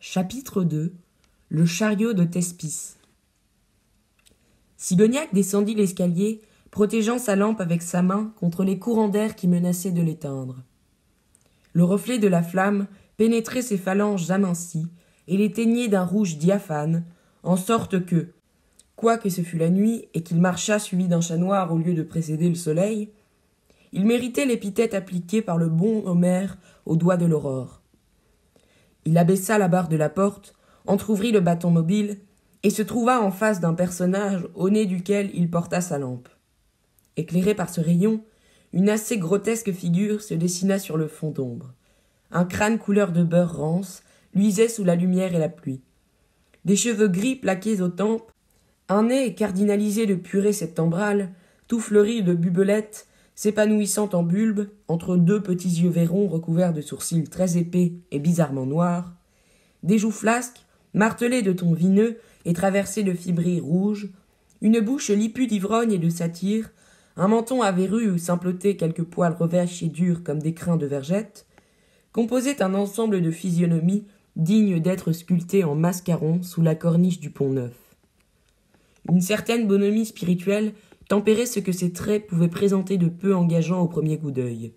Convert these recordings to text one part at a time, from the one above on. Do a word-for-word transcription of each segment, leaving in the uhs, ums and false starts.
Chapitre deux. Le chariot de Thespis. Sigognac descendit l'escalier, protégeant sa lampe avec sa main contre les courants d'air qui menaçaient de l'éteindre. Le reflet de la flamme pénétrait ses phalanges amincies et les teignait d'un rouge diaphane, en sorte que, quoique ce fût la nuit et qu'il marchât suivi d'un chat noir au lieu de précéder le soleil, il méritait l'épithète appliquée par le bon Homère au doigt de l'aurore. Il abaissa la barre de la porte, entr'ouvrit le bâton mobile, et se trouva en face d'un personnage au nez duquel il porta sa lampe. Éclairé par ce rayon, une assez grotesque figure se dessina sur le fond d'ombre. Un crâne couleur de beurre rance luisait sous la lumière et la pluie. Des cheveux gris plaqués aux tempes, un nez cardinalisé de purée septembrale, tout fleuri de bubelettes, s'épanouissant en bulbe, entre deux petits yeux verrons recouverts de sourcils très épais et bizarrement noirs, des joues flasques, martelées de tons vineux et traversées de fibrilles rouges, une bouche lipue d'ivrogne et de satire, un menton à verrues où s'implotaient quelques poils revêchés et durs comme des crins de vergette, composaient un ensemble de physionomies dignes d'être sculptées en mascaron sous la corniche du Pont-Neuf. Une certaine bonhomie spirituelle tempérait ce que ces traits pouvaient présenter de peu engageant au premier coup d'œil.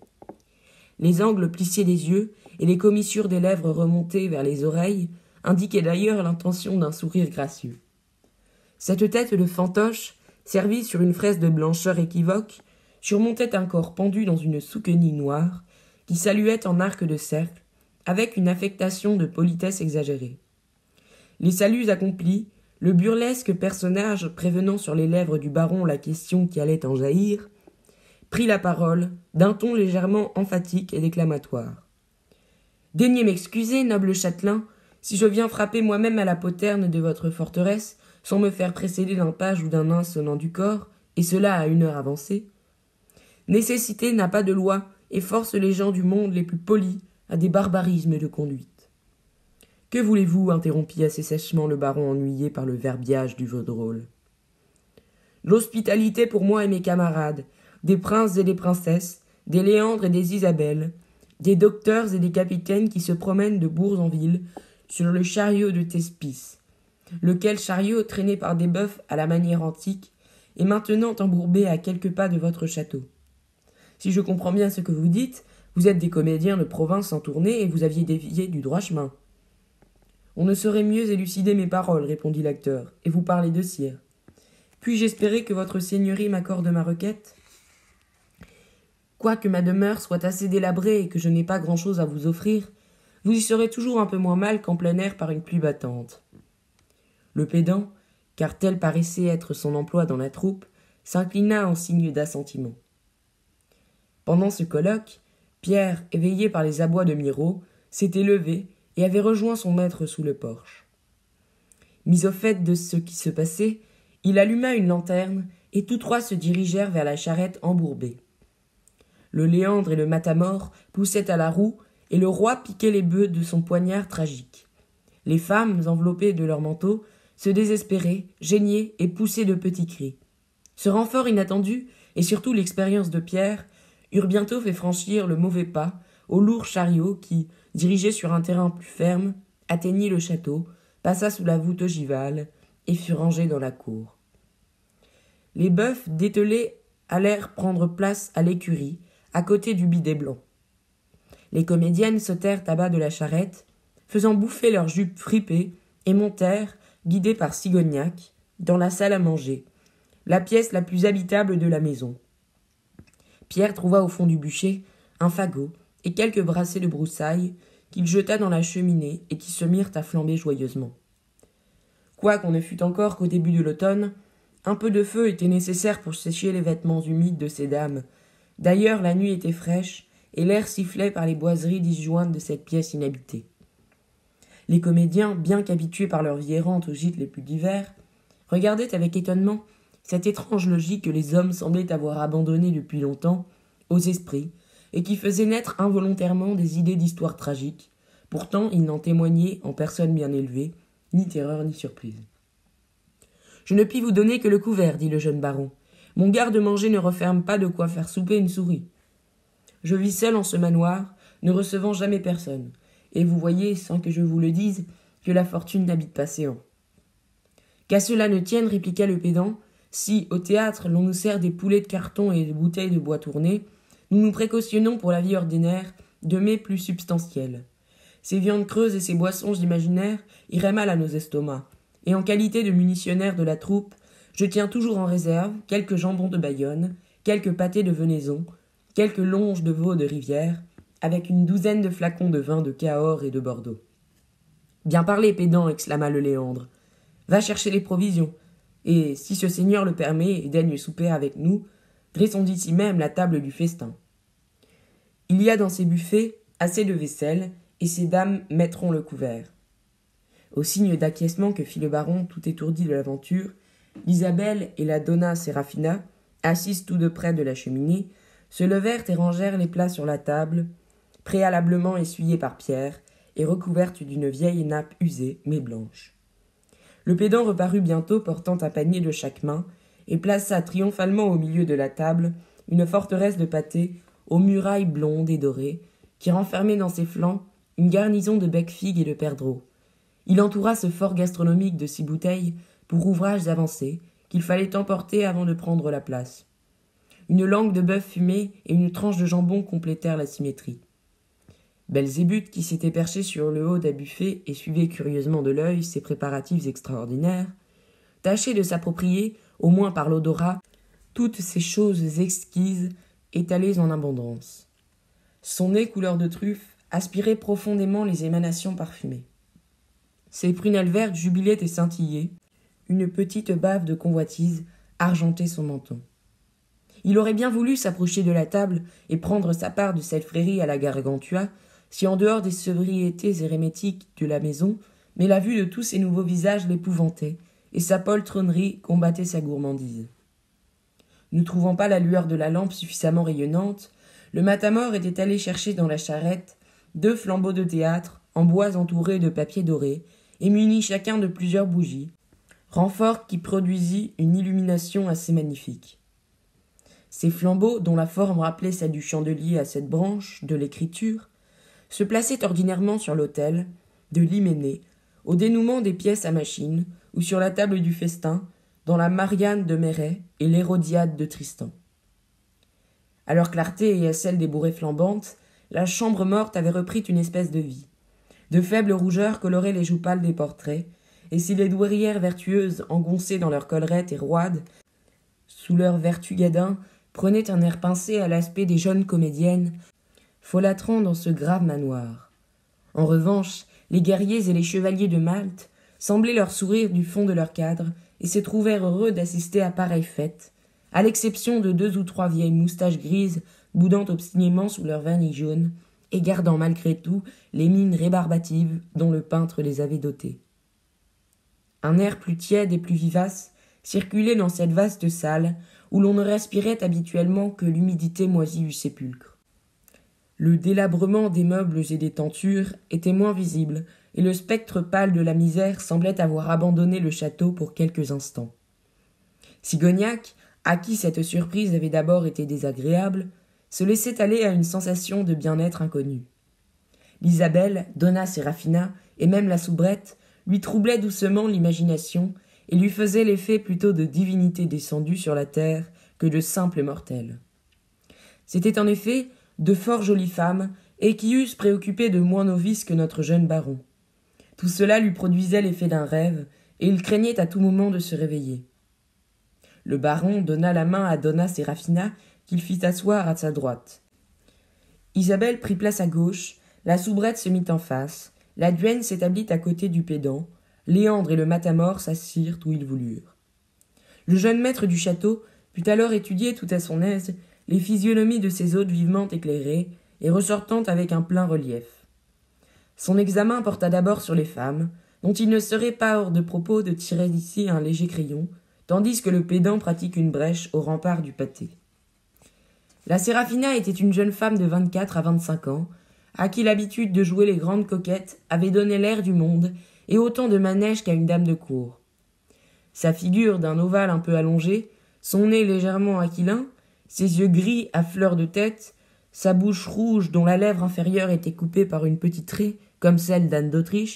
Les angles plissés des yeux et les commissures des lèvres remontées vers les oreilles indiquaient d'ailleurs l'intention d'un sourire gracieux. Cette tête de fantoche, servie sur une fraise de blancheur équivoque, surmontait un corps pendu dans une souquenille noire, qui saluait en arc de cercle, avec une affectation de politesse exagérée. Les saluts accomplis, le burlesque personnage prévenant sur les lèvres du baron la question qui allait en jaillir, prit la parole, d'un ton légèrement emphatique et déclamatoire. « Daignez m'excuser, noble châtelain, si je viens frapper moi-même à la poterne de votre forteresse, sans me faire précéder d'un page ou d'un nain sonnant du corps, et cela à une heure avancée. Nécessité n'a pas de loi, et force les gens du monde les plus polis à des barbarismes de conduite. Que voulez-vous, interrompit assez sèchement le baron ennuyé par le verbiage du vaudrôle. L'hospitalité pour moi et mes camarades, des princes et des princesses, des Léandres et des Isabelles, des docteurs et des capitaines qui se promènent de bourg en ville sur le chariot de Thespis, lequel chariot, traîné par des bœufs à la manière antique, est maintenant embourbé à quelques pas de votre château. Si je comprends bien ce que vous dites, vous êtes des comédiens de province en tournée et vous aviez dévié du droit chemin. On ne saurait mieux élucider mes paroles, répondit l'acteur, et vous parlez de cire. Puis-je espérer que votre seigneurie m'accorde ma requête? Quoique ma demeure soit assez délabrée et que je n'ai pas grand-chose à vous offrir, vous y serez toujours un peu moins mal qu'en plein air par une pluie battante. Le pédant, car tel paraissait être son emploi dans la troupe, s'inclina en signe d'assentiment. Pendant ce colloque, Pierre, éveillé par les abois de Miraut, s'était levé et avait rejoint son maître sous le porche. Mis au fait de ce qui se passait, il alluma une lanterne et tous trois se dirigèrent vers la charrette embourbée. Le Léandre et le Matamore poussaient à la roue et le roi piquait les bœufs de son poignard tragique. Les femmes, enveloppées de leurs manteaux, se désespéraient, geignaient et poussaient de petits cris. Ce renfort inattendu, et surtout l'expérience de Pierre, eurent bientôt fait franchir le mauvais pas au lourd chariot qui, dirigé sur un terrain plus ferme, atteignit le château, passa sous la voûte ogivale et fut rangé dans la cour. Les bœufs dételés allèrent prendre place à l'écurie, à côté du bidet blanc. Les comédiennes sautèrent à bas de la charrette, faisant bouffer leurs jupes fripées, et montèrent, guidées par Sigognac, dans la salle à manger, la pièce la plus habitable de la maison. Pierre trouva au fond du bûcher un fagot et quelques brassées de broussailles qu'il jeta dans la cheminée et qui se mirent à flamber joyeusement. Quoiqu'on ne fût encore qu'au début de l'automne, un peu de feu était nécessaire pour sécher les vêtements humides de ces dames. D'ailleurs, la nuit était fraîche et l'air sifflait par les boiseries disjointes de cette pièce inhabitée. Les comédiens, bien qu'habitués par leur vie errante aux gîtes les plus divers, regardaient avec étonnement cette étrange logique que les hommes semblaient avoir abandonnée depuis longtemps aux esprits et qui faisait naître involontairement des idées d'histoire tragique. Pourtant, ils n'en témoignaient, en personne bien élevée, ni terreur ni surprise. « Je ne puis vous donner que le couvert, dit le jeune baron. Mon garde-manger ne referme pas de quoi faire souper une souris. Je vis seul en ce manoir, ne recevant jamais personne. Et vous voyez, sans que je vous le dise, que la fortune n'habite pas Céan. Qu'à cela ne tienne, répliqua le pédant, si, au théâtre, l'on nous sert des poulets de carton et des bouteilles de bois tournées, nous nous précautionnons pour la vie ordinaire de mets plus substantiels. Ces viandes creuses et ces boissons imaginaires iraient mal à nos estomacs, et en qualité de munitionnaire de la troupe, je tiens toujours en réserve quelques jambons de Bayonne, quelques pâtés de Venaison, quelques longes de veau de rivière, avec une douzaine de flacons de vin de Cahors et de Bordeaux. « Bien parlé, pédant !» exclama le Léandre. « Va chercher les provisions, et, si ce seigneur le permet et daigne souper avec nous, dressons d'ici même la table du festin. Il y a dans ces buffets assez de vaisselle, et ces dames mettront le couvert. » Au signe d'acquiescement que fit le baron, tout étourdi de l'aventure, l'Isabelle et la donna Sérafina, assises tout de près de la cheminée, se levèrent et rangèrent les plats sur la table, préalablement essuyés par Pierre et recouvertes d'une vieille nappe usée mais blanche. Le pédant reparut bientôt portant un panier de chaque main et plaça triomphalement au milieu de la table une forteresse de pâté aux murailles blondes et dorées qui renfermait dans ses flancs une garnison de bec-figues et de perdreaux. Il entoura ce fort gastronomique de six bouteilles pour ouvrages avancés qu'il fallait emporter avant de prendre la place. Une langue de bœuf fumé et une tranche de jambon complétèrent la symétrie. Belzébuth, qui s'était perché sur le haut d'un buffet et suivait curieusement de l'œil ces préparatifs extraordinaires, tâchait de s'approprier, au moins par l'odorat, toutes ces choses exquises étalées en abondance. Son nez couleur de truffe aspirait profondément les émanations parfumées. Ses prunelles vertes jubilaient et scintillaient, une petite bave de convoitise argentait son menton. Il aurait bien voulu s'approcher de la table et prendre sa part de cette frérie à la Gargantua, si en dehors des sobriétés hérémétiques de la maison, mais la vue de tous ces nouveaux visages l'épouvantait, et sa poltronnerie combattait sa gourmandise. Ne trouvant pas la lueur de la lampe suffisamment rayonnante, le matamor était allé chercher dans la charrette deux flambeaux de théâtre, en bois entourés de papier doré, et munis chacun de plusieurs bougies, renfort qui produisit une illumination assez magnifique. Ces flambeaux, dont la forme rappelait celle du chandelier à sept branches de l'écriture, se plaçaient ordinairement sur l'autel, de l'hyménée, au dénouement des pièces à machine, ou sur la table du festin, dans la Marianne de Méret et l'Hérodiade de Tristan. À leur clarté et à celle des bourrées flambantes, la chambre morte avait repris une espèce de vie. De faibles rougeurs coloraient les joues pâles des portraits, et si les douairières vertueuses, engoncées dans leurs collerettes et roides, sous leur vertu gadin, prenaient un air pincé à l'aspect des jeunes comédiennes, folâtrant dans ce grave manoir. En revanche, les guerriers et les chevaliers de Malte semblaient leur sourire du fond de leur cadre et se trouvèrent heureux d'assister à pareille fête, à l'exception de deux ou trois vieilles moustaches grises boudant obstinément sous leur vernis jaune et gardant malgré tout les mines rébarbatives dont le peintre les avait dotées. Un air plus tiède et plus vivace circulait dans cette vaste salle où l'on ne respirait habituellement que l'humidité moisie du sépulcre. Le délabrement des meubles et des tentures était moins visible, et le spectre pâle de la misère semblait avoir abandonné le château pour quelques instants. Sigognac, à qui cette surprise avait d'abord été désagréable, se laissait aller à une sensation de bien-être inconnu. L'Isabelle, Donna Sérafina et même la soubrette lui troublaient doucement l'imagination et lui faisaient l'effet plutôt de divinités descendues sur la terre que de simples mortels. C'étaient en effet de fort jolies femmes et qui eussent préoccupé de moins novices que notre jeune baron. Tout cela lui produisait l'effet d'un rêve, et il craignait à tout moment de se réveiller. Le baron donna la main à Donna Sérafina, qu'il fit asseoir à sa droite. Isabelle prit place à gauche, la soubrette se mit en face, la duègne s'établit à côté du pédant, Léandre et le matamor s'assirent où ils voulurent. Le jeune maître du château put alors étudier tout à son aise les physionomies de ces hôtes vivement éclairées et ressortant avec un plein relief. Son examen porta d'abord sur les femmes, dont il ne serait pas hors de propos de tirer d'ici un léger crayon, tandis que le pédant pratique une brèche au rempart du pâté. La Sérafina était une jeune femme de vingt-quatre à vingt-cinq ans, à qui l'habitude de jouer les grandes coquettes avait donné l'air du monde et autant de manège qu'à une dame de cour. Sa figure d'un ovale un peu allongé, son nez légèrement aquilin, ses yeux gris à fleur de tête, sa bouche rouge dont la lèvre inférieure était coupée par une petite raie, comme celle d'Anne d'Autriche,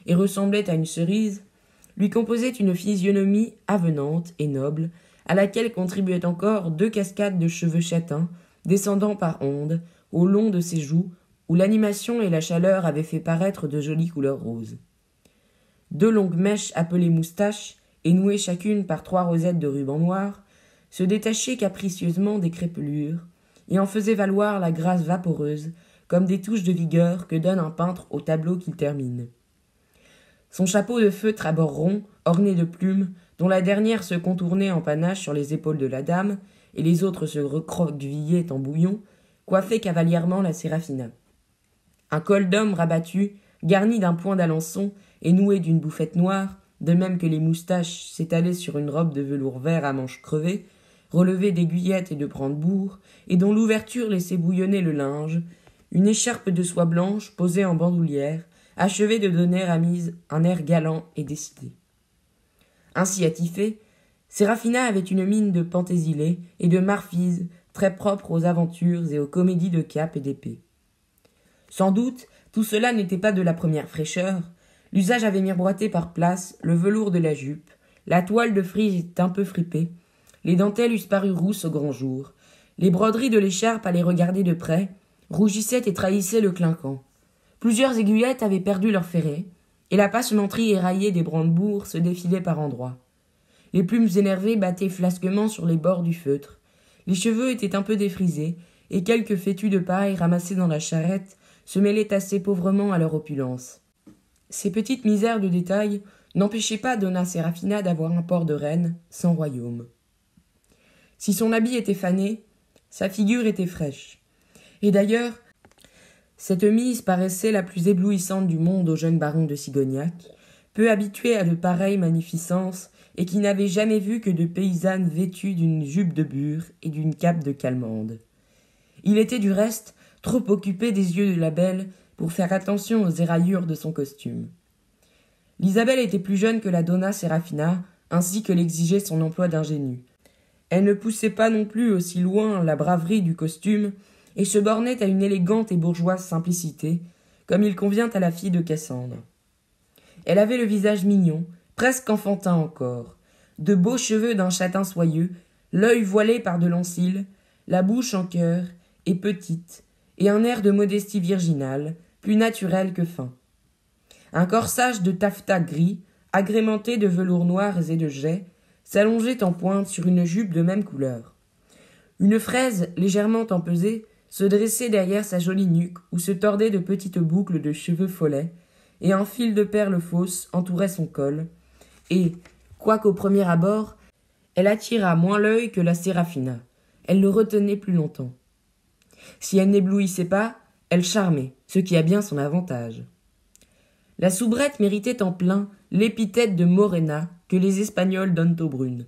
et ressemblait à une cerise, lui composait une physionomie avenante et noble, à laquelle contribuaient encore deux cascades de cheveux châtains, descendant par ondes, au long de ses joues, où l'animation et la chaleur avaient fait paraître de jolies couleurs roses. Deux longues mèches appelées moustaches, et nouées chacune par trois rosettes de ruban noir, se détachaient capricieusement des crépelures, et en faisaient valoir la grâce vaporeuse, comme des touches de vigueur que donne un peintre au tableau qu'il termine. Son chapeau de feutre à bords ronds, orné de plumes, dont la dernière se contournait en panache sur les épaules de la dame, et les autres se recroquevillaient en bouillon, coiffait cavalièrement la Séraphina. Un col d'homme rabattu, garni d'un point d'alençon et noué d'une bouffette noire, de même que les moustaches s'étalaient sur une robe de velours vert à manches crevées, relevée d'aiguillettes et de brandebourgs, et dont l'ouverture laissait bouillonner le linge, une écharpe de soie blanche posée en bandoulière, achevait de donner à Mise un air galant et décidé. Ainsi attifée, Séraphina avait une mine de pentésilée et de marfise très propre aux aventures et aux comédies de cap et d'épée. Sans doute, tout cela n'était pas de la première fraîcheur. L'usage avait miroité par place le velours de la jupe, la toile de frise était un peu fripée, les dentelles eussent paru rousses au grand jour, les broderies de l'écharpe à les regarder de près rougissaient et trahissaient le clinquant. Plusieurs aiguillettes avaient perdu leur ferret, et la passementerie éraillée des brandebourgs se défilait par endroits. Les plumes énervées battaient flasquement sur les bords du feutre. Les cheveux étaient un peu défrisés, et quelques fétus de paille ramassés dans la charrette se mêlaient assez pauvrement à leur opulence. Ces petites misères de détail n'empêchaient pas Donna Séraphina d'avoir un port de reine sans royaume. Si son habit était fané, sa figure était fraîche. Et d'ailleurs, cette mise paraissait la plus éblouissante du monde au jeune baron de Sigognac, peu habitué à de pareilles magnificences et qui n'avait jamais vu que de paysannes vêtues d'une jupe de bure et d'une cape de calmande. Il était du reste trop occupé des yeux de la belle pour faire attention aux éraillures de son costume. L'Isabelle était plus jeune que la Donna Séraphina, ainsi que l'exigeait son emploi d'ingénue. Elle ne poussait pas non plus aussi loin la braverie du costume et se bornait à une élégante et bourgeoise simplicité, comme il convient à la fille de Cassandre. Elle avait le visage mignon, presque enfantin encore, de beaux cheveux d'un châtain soyeux, l'œil voilé par de longs cils, la bouche en cœur, et petite, et un air de modestie virginale, plus naturel que fin. Un corsage de taffetas gris, agrémenté de velours noirs et de jais, s'allongeait en pointe sur une jupe de même couleur. Une fraise légèrement empesée se dressait derrière sa jolie nuque où se tordaient de petites boucles de cheveux follets, et un fil de perles fausses entourait son col, et, quoiqu'au premier abord, elle attira moins l'œil que la Séraphina. Elle le retenait plus longtemps. Si elle n'éblouissait pas, elle charmait, ce qui a bien son avantage. La soubrette méritait en plein l'épithète de morena que les Espagnols donnent aux brunes.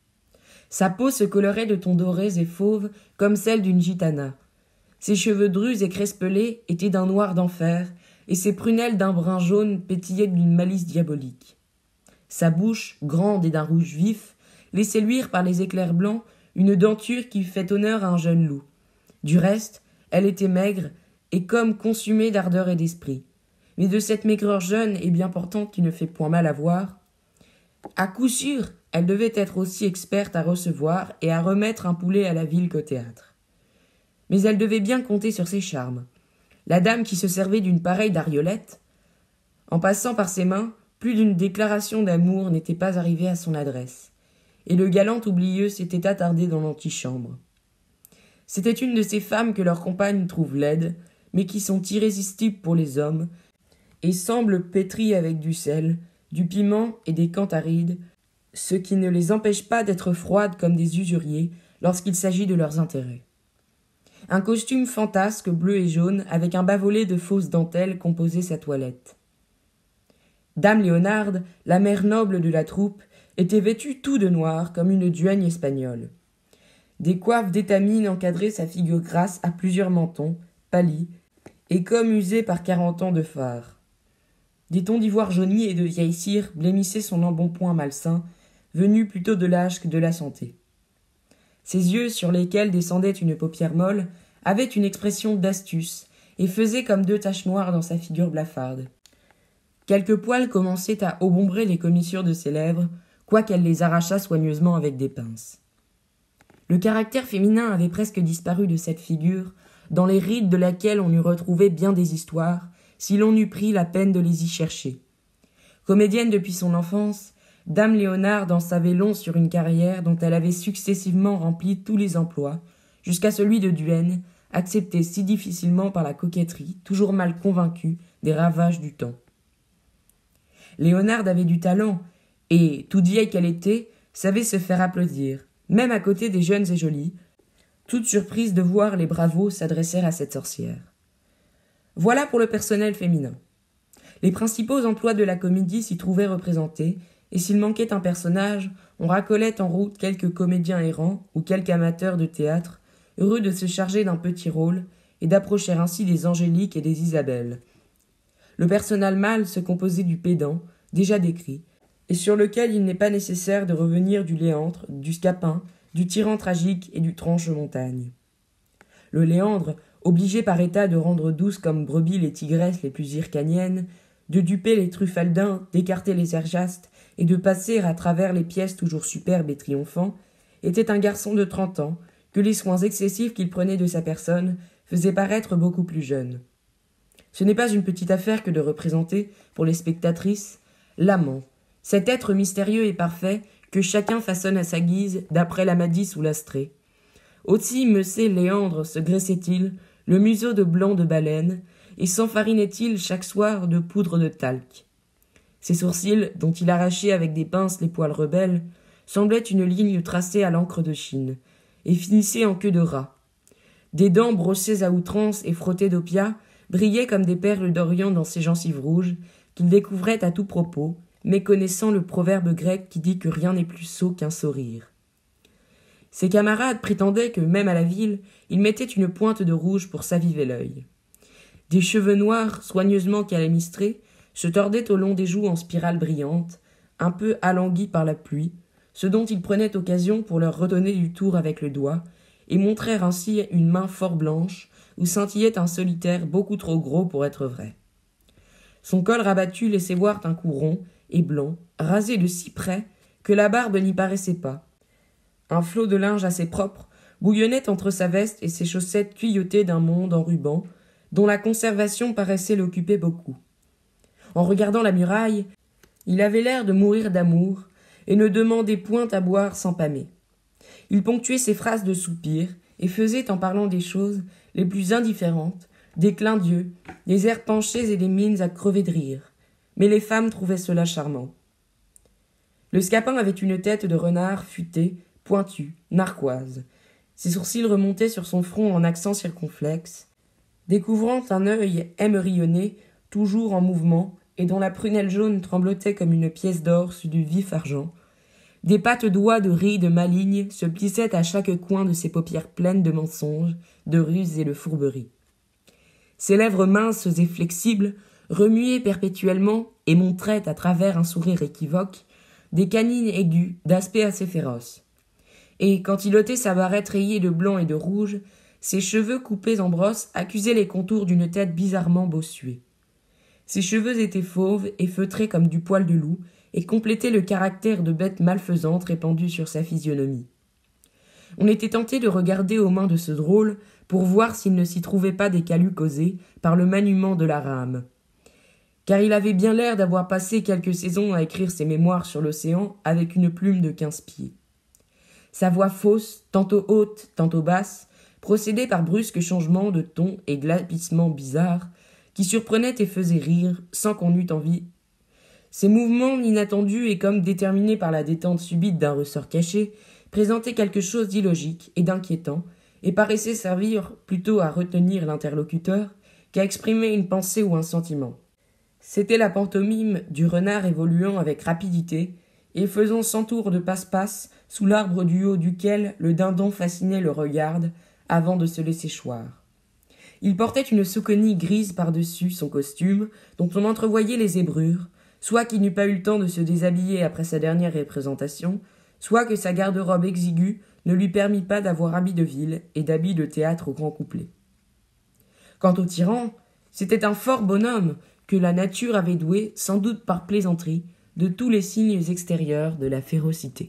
Sa peau se colorait de tons dorés et fauves comme celle d'une gitana. Ses cheveux drus et crespelés étaient d'un noir d'enfer, et ses prunelles d'un brun jaune pétillaient d'une malice diabolique. Sa bouche, grande et d'un rouge vif, laissait luire par les éclairs blancs une denture qui fait honneur à un jeune loup. Du reste, elle était maigre et comme consumée d'ardeur et d'esprit. Mais de cette maigreur jeune et bien portante qui ne fait point mal à voir, à coup sûr, elle devait être aussi experte à recevoir et à remettre un poulet à la ville qu'au théâtre. Mais elle devait bien compter sur ses charmes. La dame qui se servait d'une pareille dariolette, en passant par ses mains, plus d'une déclaration d'amour n'était pas arrivée à son adresse, et le galant oublieux s'était attardé dans l'antichambre. C'était une de ces femmes que leurs compagnes trouvent laides, mais qui sont irrésistibles pour les hommes, et semblent pétries avec du sel, du piment et des cantharides, ce qui ne les empêche pas d'être froides comme des usuriers lorsqu'il s'agit de leurs intérêts. Un costume fantasque bleu et jaune avec un bas-volet de fausses dentelles composait sa toilette. Dame Léonarde, la mère noble de la troupe, était vêtue tout de noir comme une duègne espagnole. Des coiffes d'étamine encadraient sa figure grasse à plusieurs mentons, pâlis, et comme usée par quarante ans de fard. Des tons d'ivoire jauni et de vieille cire blêmissaient son embonpoint malsain, venu plutôt de l'âge que de la santé. Ses yeux, sur lesquels descendait une paupière molle, avaient une expression d'astuce et faisaient comme deux taches noires dans sa figure blafarde. quelques poils commençaient à obombrer les commissures de ses lèvres, quoiqu'elle les arrachât soigneusement avec des pinces. Le caractère féminin avait presque disparu de cette figure, dans les rides de laquelle on eût retrouvé bien des histoires, si l'on eût pris la peine de les y chercher. Comédienne depuis son enfance, Dame Léonard en savait long sur une carrière dont elle avait successivement rempli tous les emplois, jusqu'à celui de duègne, accepté si difficilement par la coquetterie, toujours mal convaincue des ravages du temps. Léonard avait du talent, et, toute vieille qu'elle était, savait se faire applaudir, même à côté des jeunes et jolies, toute surprise de voir les bravos s'adresser à cette sorcière. Voilà pour le personnel féminin. Les principaux emplois de la comédie s'y trouvaient représentés, et s'il manquait un personnage, on racolait en route quelques comédiens errants ou quelques amateurs de théâtre, heureux de se charger d'un petit rôle et d'approcher ainsi des Angéliques et des Isabelles. Le personnel mâle se composait du pédant, déjà décrit, et sur lequel il n'est pas nécessaire de revenir du Léandre, du Scapin, du tyran tragique et du Tranche-Montagne. Le Léandre, obligé par état de rendre douces comme brebis les tigresses les plus hircaniennes, de duper les truffaldins, d'écarter les ergastes et de passer à travers les pièces toujours superbes et triomphants, était un garçon de trente ans, que les soins excessifs qu'il prenait de sa personne faisaient paraître beaucoup plus jeune. Ce n'est pas une petite affaire que de représenter, pour les spectatrices, l'amant, cet être mystérieux et parfait que chacun façonne à sa guise d'après l'Amadis ou l'Astrée. Aussi Messé Léandre se graissait-il, le museau de blanc de baleine, et s'enfarinait-il chaque soir de poudre de talc. Ses sourcils, dont il arrachait avec des pinces les poils rebelles, semblaient une ligne tracée à l'encre de Chine, et finissaient en queue de rat. Des dents brossées à outrance et frottées d'opiat brillaient comme des perles d'Orient dans ses gencives rouges, qu'il découvrait à tout propos, méconnaissant le proverbe grec qui dit que rien n'est plus sot qu'un sourire. Ses camarades prétendaient que, même à la ville, il mettait une pointe de rouge pour s'aviver l'œil. Des cheveux noirs, soigneusement calamistrés, se tordaient au long des joues en spirales brillantes, un peu alanguis par la pluie, ce dont il prenait occasion pour leur redonner du tour avec le doigt, et montrer ainsi une main fort blanche, où scintillait un solitaire beaucoup trop gros pour être vrai. Son col rabattu laissait voir un cou rond et blanc, rasé de si près que la barbe n'y paraissait pas. Un flot de linge assez propre bouillonnait entre sa veste et ses chaussettes tuyautées d'un monde en ruban, dont la conservation paraissait l'occuper beaucoup. En regardant la muraille, il avait l'air de mourir d'amour et ne demandait point à boire sans pâmer. Il ponctuait ses phrases de soupirs et faisait, en parlant des choses les plus indifférentes, des clins d'yeux, des airs penchés et des mines à crever de rire. Mais les femmes trouvaient cela charmant. Le Scapin avait une tête de renard futée, pointue, narquoise. Ses sourcils remontaient sur son front en accent circonflexe, découvrant un œil émerillonné, toujours en mouvement, et dont la prunelle jaune tremblotait comme une pièce d'or sous du vif argent. Des pattes d'oie de rides malignes se plissaient à chaque coin de ses paupières pleines de mensonges, de ruses et de fourberies. Ses lèvres minces et flexibles remuaient perpétuellement et montraient, à travers un sourire équivoque, des canines aiguës d'aspect assez féroce. Et, quand il ôtait sa barrette rayée de blanc et de rouge, ses cheveux coupés en brosse accusaient les contours d'une tête bizarrement bossuée. Ses cheveux étaient fauves et feutrés comme du poil de loup, et complétaient le caractère de bête malfaisante répandu sur sa physionomie. On était tenté de regarder aux mains de ce drôle pour voir s'il ne s'y trouvait pas des calus causés par le maniement de la rame. Car il avait bien l'air d'avoir passé quelques saisons à écrire ses mémoires sur l'océan avec une plume de quinze pieds. Sa voix fausse, tantôt haute, tantôt basse, procédait par brusques changements de ton et glapissements bizarres, qui surprenaient et faisaient rire, sans qu'on eût envie. Ces mouvements inattendus et comme déterminés par la détente subite d'un ressort caché, présentaient quelque chose d'illogique et d'inquiétant, et paraissaient servir plutôt à retenir l'interlocuteur qu'à exprimer une pensée ou un sentiment. C'était la pantomime du renard évoluant avec rapidité et faisant cent tours de passe-passe sous l'arbre du haut duquel le dindon fasciné le regarde avant de se laisser choir. Il portait une souquenille grise par-dessus son costume, dont on entrevoyait les zébrures, soit qu'il n'eût pas eu le temps de se déshabiller après sa dernière représentation, soit que sa garde-robe exiguë ne lui permit pas d'avoir habit de ville et d'habit de théâtre au grand couplet. Quant au tyran, c'était un fort bonhomme que la nature avait doué, sans doute par plaisanterie, de tous les signes extérieurs de la férocité.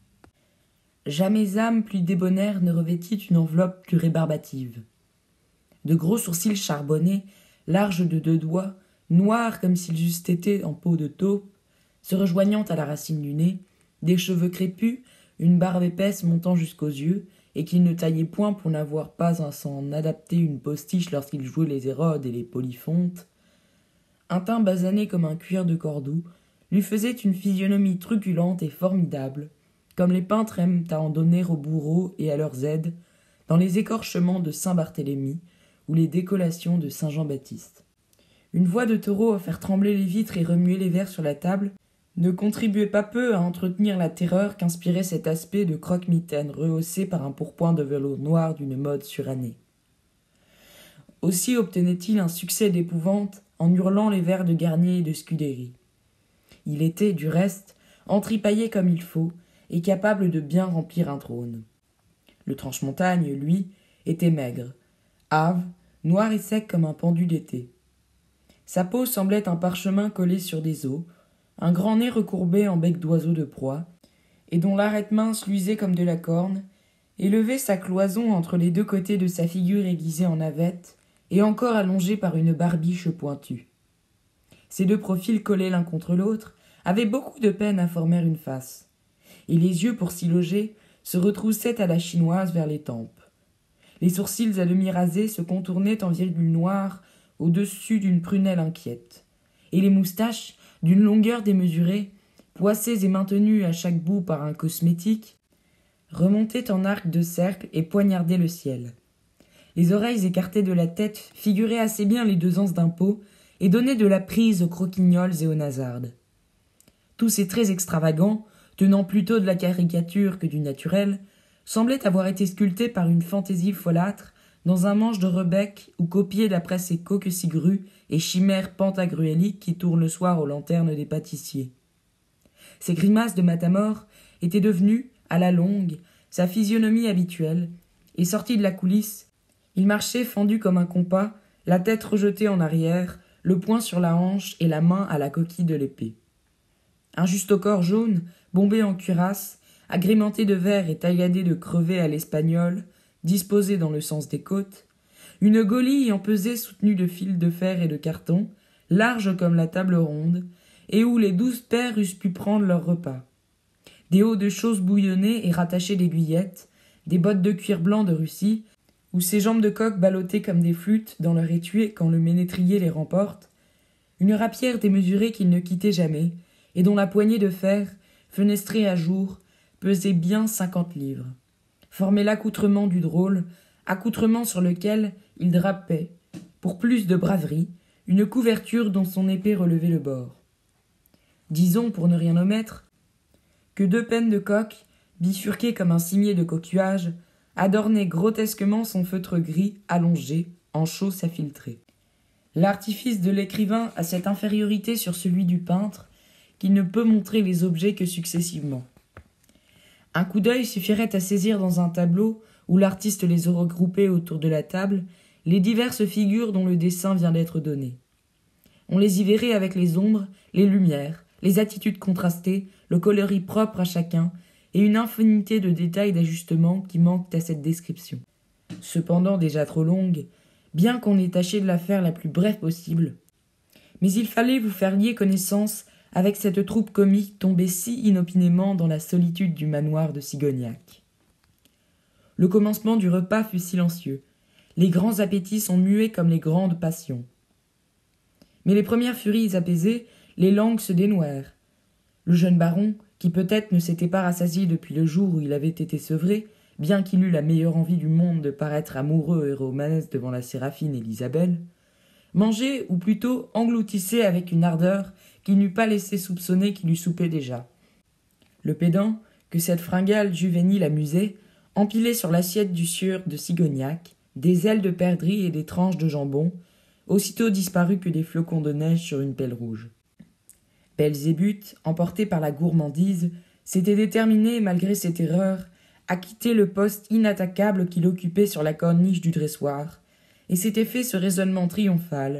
Jamais âme plus débonnaire ne revêtit une enveloppe plus rébarbative. De gros sourcils charbonnés, larges de deux doigts, noirs comme s'ils eussent été en peau de taupe, se rejoignant à la racine du nez, des cheveux crépus, une barbe épaisse montant jusqu'aux yeux, et qu'il ne taillait point pour n'avoir pas à s'en adapter une postiche lorsqu'il jouait les Hérodes et les Polyphontes, un teint basané comme un cuir de Cordoue, lui faisait une physionomie truculente et formidable, comme les peintres aiment à en donner aux bourreaux et à leurs aides, dans les écorchements de Saint-Barthélemy ou les décollations de Saint-Jean-Baptiste. Une voix de taureau à faire trembler les vitres et remuer les verres sur la table ne contribuait pas peu à entretenir la terreur qu'inspirait cet aspect de croque-mitaine rehaussé par un pourpoint de velours noir d'une mode surannée. Aussi obtenait-il un succès d'épouvante en hurlant les vers de Garnier et de Scudéry. Il était, du reste, entripaillé comme il faut et capable de bien remplir un trône. Le Tranche-Montagne, lui, était maigre, hâve, noir et sec comme un pendu d'été. Sa peau semblait un parchemin collé sur des os, un grand nez recourbé en bec d'oiseau de proie, et dont l'arête mince luisait comme de la corne, élevait sa cloison entre les deux côtés de sa figure aiguisée en navette, et encore allongée par une barbiche pointue. Ces deux profils collés l'un contre l'autre avaient beaucoup de peine à former une face, et les yeux, pour s'y loger, se retroussaient à la chinoise vers les tempes. Les sourcils à demi rasés se contournaient en virgule noire au-dessus d'une prunelle inquiète, et les moustaches, d'une longueur démesurée, poissées et maintenues à chaque bout par un cosmétique, remontaient en arc de cercle et poignardaient le ciel. Les oreilles écartées de la tête figuraient assez bien les deux anses d'un pot et donnaient de la prise aux croquignoles et aux nasardes. Tous ces traits extravagants, tenant plutôt de la caricature que du naturel, semblaient avoir été sculptés par une fantaisie folâtre dans un manche de rebec ou copiés d'après ces coques cigrues et chimères pantagruéliques qui tournent le soir aux lanternes des pâtissiers. Ces grimaces de matamore étaient devenues, à la longue, sa physionomie habituelle, et sorti de la coulisse, il marchait fendu comme un compas, la tête rejetée en arrière, le poing sur la hanche et la main à la coquille de l'épée. Un justaucorps jaune, bombé en cuirasse, agrémenté de verre et tailladé de crevés à l'espagnol, disposé dans le sens des côtes, une gaulille empesée soutenue de fils de fer et de carton, large comme la table ronde, et où les douze pères eussent pu prendre leur repas. Des hauts de choses bouillonnés et rattachés d'aiguillettes, des bottes de cuir blanc de Russie, où ses jambes de coq ballottaient comme des flûtes dans leur étui quand le ménétrier les remporte, une rapière démesurée qu'il ne quittait jamais, et dont la poignée de fer, fenestrée à jour, pesait bien cinquante livres, formait l'accoutrement du drôle, accoutrement sur lequel il drapait, pour plus de braverie, une couverture dont son épée relevait le bord. Disons, pour ne rien omettre, que deux pennes de coq, bifurquées comme un cimier de coquillage, adornaient grotesquement son feutre gris allongé, en chausse à filtrer. L'artifice de l'écrivain a cette infériorité sur celui du peintre qu'il ne peut montrer les objets que successivement. Un coup d'œil suffirait à saisir dans un tableau où l'artiste les aurait regroupées autour de la table les diverses figures dont le dessin vient d'être donné. On les y verrait avec les ombres, les lumières, les attitudes contrastées, le coloris propre à chacun, et une infinité de détails d'ajustement qui manquent à cette description. Cependant déjà trop longue, bien qu'on ait tâché de la faire la plus brève possible. Mais il fallait vous faire lier connaissance avec cette troupe comique tombée si inopinément dans la solitude du manoir de Sigognac. Le commencement du repas fut silencieux. Les grands appétits sont muets comme les grandes passions. Mais les premières furies apaisées, les langues se dénouèrent. Le jeune baron, qui peut-être ne s'était pas rassasié depuis le jour où il avait été sevré, bien qu'il eût la meilleure envie du monde de paraître amoureux et romanesque devant la Séraphine et l'Isabelle, mangeait, ou plutôt engloutissait avec une ardeur qui n'eût pas laissé soupçonner qu'il eût soupé déjà. Le pédant, que cette fringale juvénile amusait, empilait sur l'assiette du sieur de Sigognac des ailes de perdrix et des tranches de jambon, aussitôt disparus que des flocons de neige sur une pelle rouge. Belzébuth, emporté par la gourmandise, s'était déterminé, malgré cette erreur, à quitter le poste inattaquable qu'il occupait sur la corniche du dressoir, et s'était fait ce raisonnement triomphal,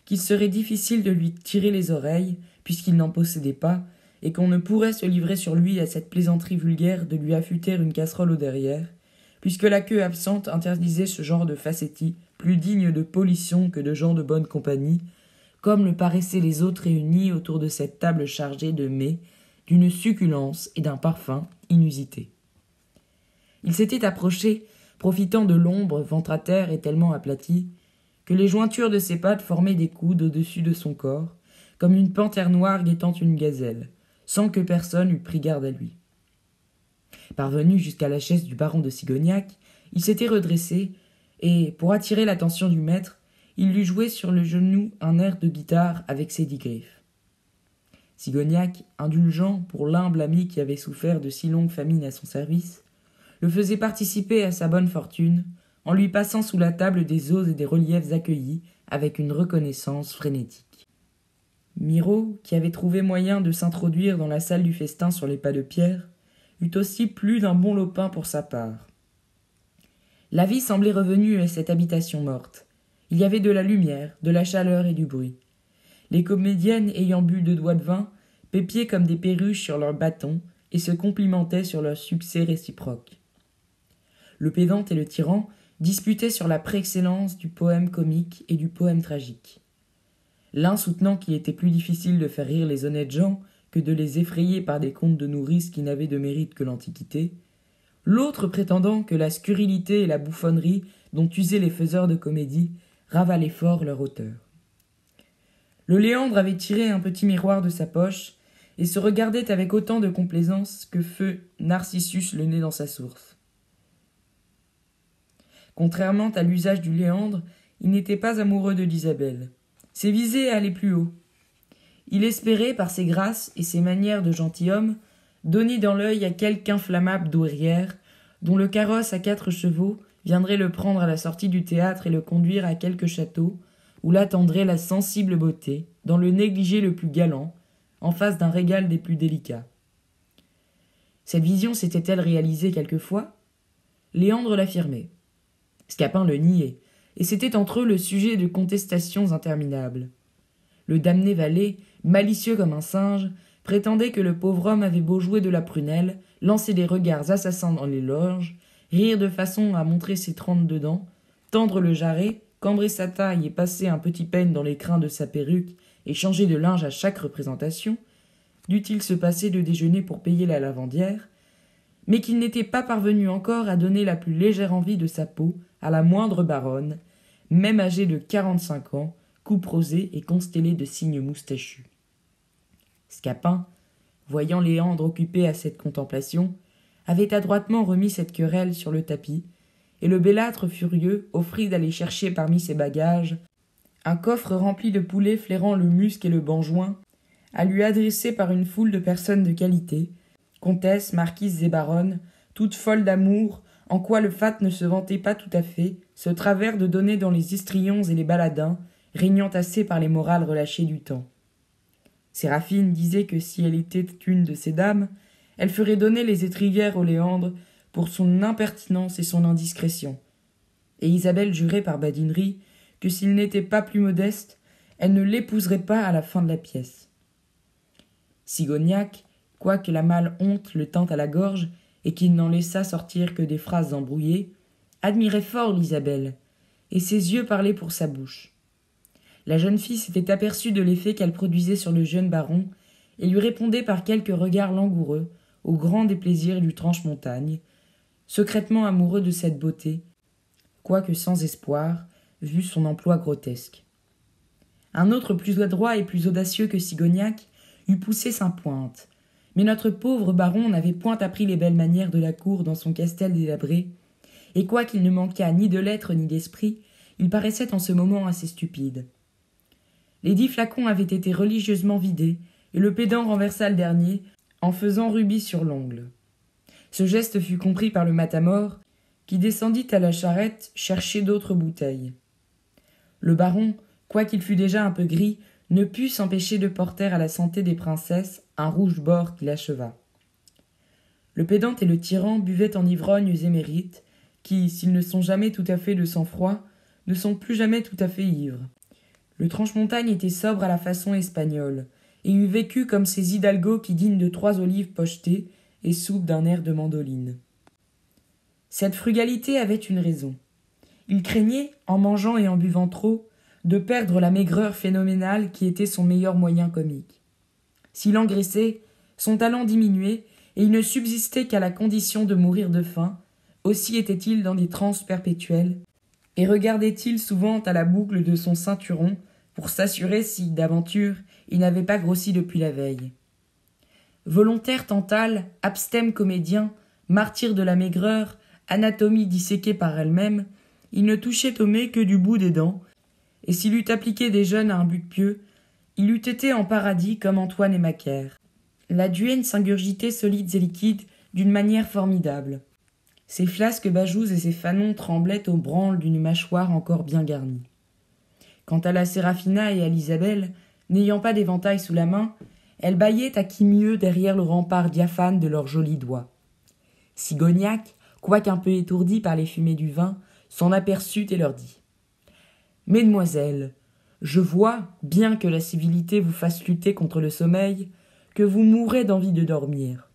qu'il serait difficile de lui tirer les oreilles, puisqu'il n'en possédait pas, et qu'on ne pourrait se livrer sur lui à cette plaisanterie vulgaire de lui affûter une casserole au derrière, puisque la queue absente interdisait ce genre de facéties plus dignes de pollution que de gens de bonne compagnie, comme le paraissaient les autres réunis autour de cette table chargée de mets, d'une succulence et d'un parfum inusités. Il s'était approché, profitant de l'ombre, ventre à terre et tellement aplati, que les jointures de ses pattes formaient des coudes au-dessus de son corps, comme une panthère noire guettant une gazelle, sans que personne eût pris garde à lui. Parvenu jusqu'à la chaise du baron de Sigognac, il s'était redressé, et, pour attirer l'attention du maître, il lui jouait sur le genou un air de guitare avec ses dix griffes. Sigognac, indulgent pour l'humble ami qui avait souffert de si longues famines à son service, le faisait participer à sa bonne fortune, en lui passant sous la table des os et des reliefs accueillis avec une reconnaissance frénétique. Miraut, qui avait trouvé moyen de s'introduire dans la salle du festin sur les pas de pierre, eut aussi plus d'un bon lopin pour sa part. La vie semblait revenue à cette habitation morte. Il y avait de la lumière, de la chaleur et du bruit. Les comédiennes, ayant bu deux doigts de vin, pépiaient comme des perruches sur leurs bâtons et se complimentaient sur leur succès réciproque. Le pédant et le tyran disputaient sur la préexcellence du poème comique et du poème tragique. L'un soutenant qu'il était plus difficile de faire rire les honnêtes gens que de les effrayer par des contes de nourrices qui n'avaient de mérite que l'Antiquité, l'autre prétendant que la scurrilité et la bouffonnerie dont usaient les faiseurs de comédie ravalaient fort leur auteur. Le Léandre avait tiré un petit miroir de sa poche et se regardait avec autant de complaisance que feu Narcissus le nez dans sa source. Contrairement à l'usage du Léandre, il n'était pas amoureux de l'Isabelle. Ses visées allaient plus haut. Il espérait, par ses grâces et ses manières de gentilhomme, donner dans l'œil à quelque inflammable douairière, dont le carrosse à quatre chevaux viendrait le prendre à la sortie du théâtre et le conduire à quelque château, où l'attendrait la sensible beauté, dans le négligé le plus galant, en face d'un régal des plus délicats. Cette vision s'était-elle réalisée quelquefois? Léandre l'affirmait. Scapin le niait, et c'était entre eux le sujet de contestations interminables. Le damné valet, malicieux comme un singe, prétendait que le pauvre homme avait beau jouer de la prunelle, lancer des regards assassins dans les loges, rire de façon à montrer ses trente-deux dents, tendre le jarret, cambrer sa taille et passer un petit peigne dans les crins de sa perruque et changer de linge à chaque représentation, dût-il se passer de déjeuner pour payer la lavandière, mais qu'il n'était pas parvenu encore à donner la plus légère envie de sa peau à la moindre baronne, même âgée de quarante-cinq ans, coupe rosée et constellée de cygnes moustachus. Scapin, voyant Léandre occupé à cette contemplation, avait adroitement remis cette querelle sur le tapis, et le bellâtre furieux offrit d'aller chercher parmi ses bagages un coffre rempli de poulets flairant le musc et le benjoin, à lui adresser par une foule de personnes de qualité, comtesses, marquises et baronnes, toutes folles d'amour, en quoi le fat ne se vantait pas tout à fait, ce travers de donner dans les histrions et les baladins, régnant assez par les morales relâchées du temps. Séraphine disait que si elle était une de ces dames, elle ferait donner les étrillères au Léandre pour son impertinence et son indiscrétion. Et Isabelle jurait par badinerie que s'il n'était pas plus modeste, elle ne l'épouserait pas à la fin de la pièce. Sigognac, quoique la mâle honte le tint à la gorge et qu'il n'en laissât sortir que des phrases embrouillées, admirait fort l'Isabelle, et ses yeux parlaient pour sa bouche. La jeune fille s'était aperçue de l'effet qu'elle produisait sur le jeune baron et lui répondait par quelques regards langoureux au grand déplaisir du Tranche-Montagne, secrètement amoureux de cette beauté, quoique sans espoir, vu son emploi grotesque. Un autre plus adroit et plus audacieux que Sigognac eût poussé sa pointe, mais notre pauvre baron n'avait point appris les belles manières de la cour dans son castel délabré, et quoiqu'il ne manquât ni de lettres ni d'esprit, il paraissait en ce moment assez stupide. Les dix flacons avaient été religieusement vidés, et le pédant renversa le dernier, en faisant rubis sur l'ongle. Ce geste fut compris par le matamor, qui descendit à la charrette chercher d'autres bouteilles. Le baron, quoiqu'il fût déjà un peu gris, ne put s'empêcher de porter à la santé des princesses un rouge-bord qui l'acheva. Le pédant et le tyran buvaient en ivrognes émérites, qui, s'ils ne sont jamais tout à fait de sang-froid, ne sont plus jamais tout à fait ivres. Le Tranche-Montagne était sobre à la façon espagnole, et eût vécu comme ces hidalgos qui dînent de trois olives pochetées et soupent d'un air de mandoline. Cette frugalité avait une raison. Il craignait, en mangeant et en buvant trop, de perdre la maigreur phénoménale qui était son meilleur moyen comique. S'il engraissait, son talent diminuait, et il ne subsistait qu'à la condition de mourir de faim. Aussi était-il dans des transes perpétuelles, et regardait-il souvent à la boucle de son ceinturon pour s'assurer si, d'aventure, il n'avait pas grossi depuis la veille. Volontaire tantale, abstème comédien, martyr de la maigreur, anatomie disséquée par elle-même, il ne touchait au mets que du bout des dents, et s'il eût appliqué des jeûnes à un but pieux, il eût été en paradis comme Antoine et Macaire. La duègne s'ingurgitait solides et liquides d'une manière formidable. Ses flasques bajous et ses fanons tremblaient au branle d'une mâchoire encore bien garnie. Quant à la Séraphina et à l'Isabelle, n'ayant pas d'éventail sous la main, elles bâillaient à qui mieux derrière le rempart diaphane de leurs jolis doigts. Sigognac, quoiqu'un peu étourdi par les fumées du vin, s'en aperçut et leur dit « Mesdemoiselles, je vois, bien que la civilité vous fasse lutter contre le sommeil, que vous mourrez d'envie de dormir.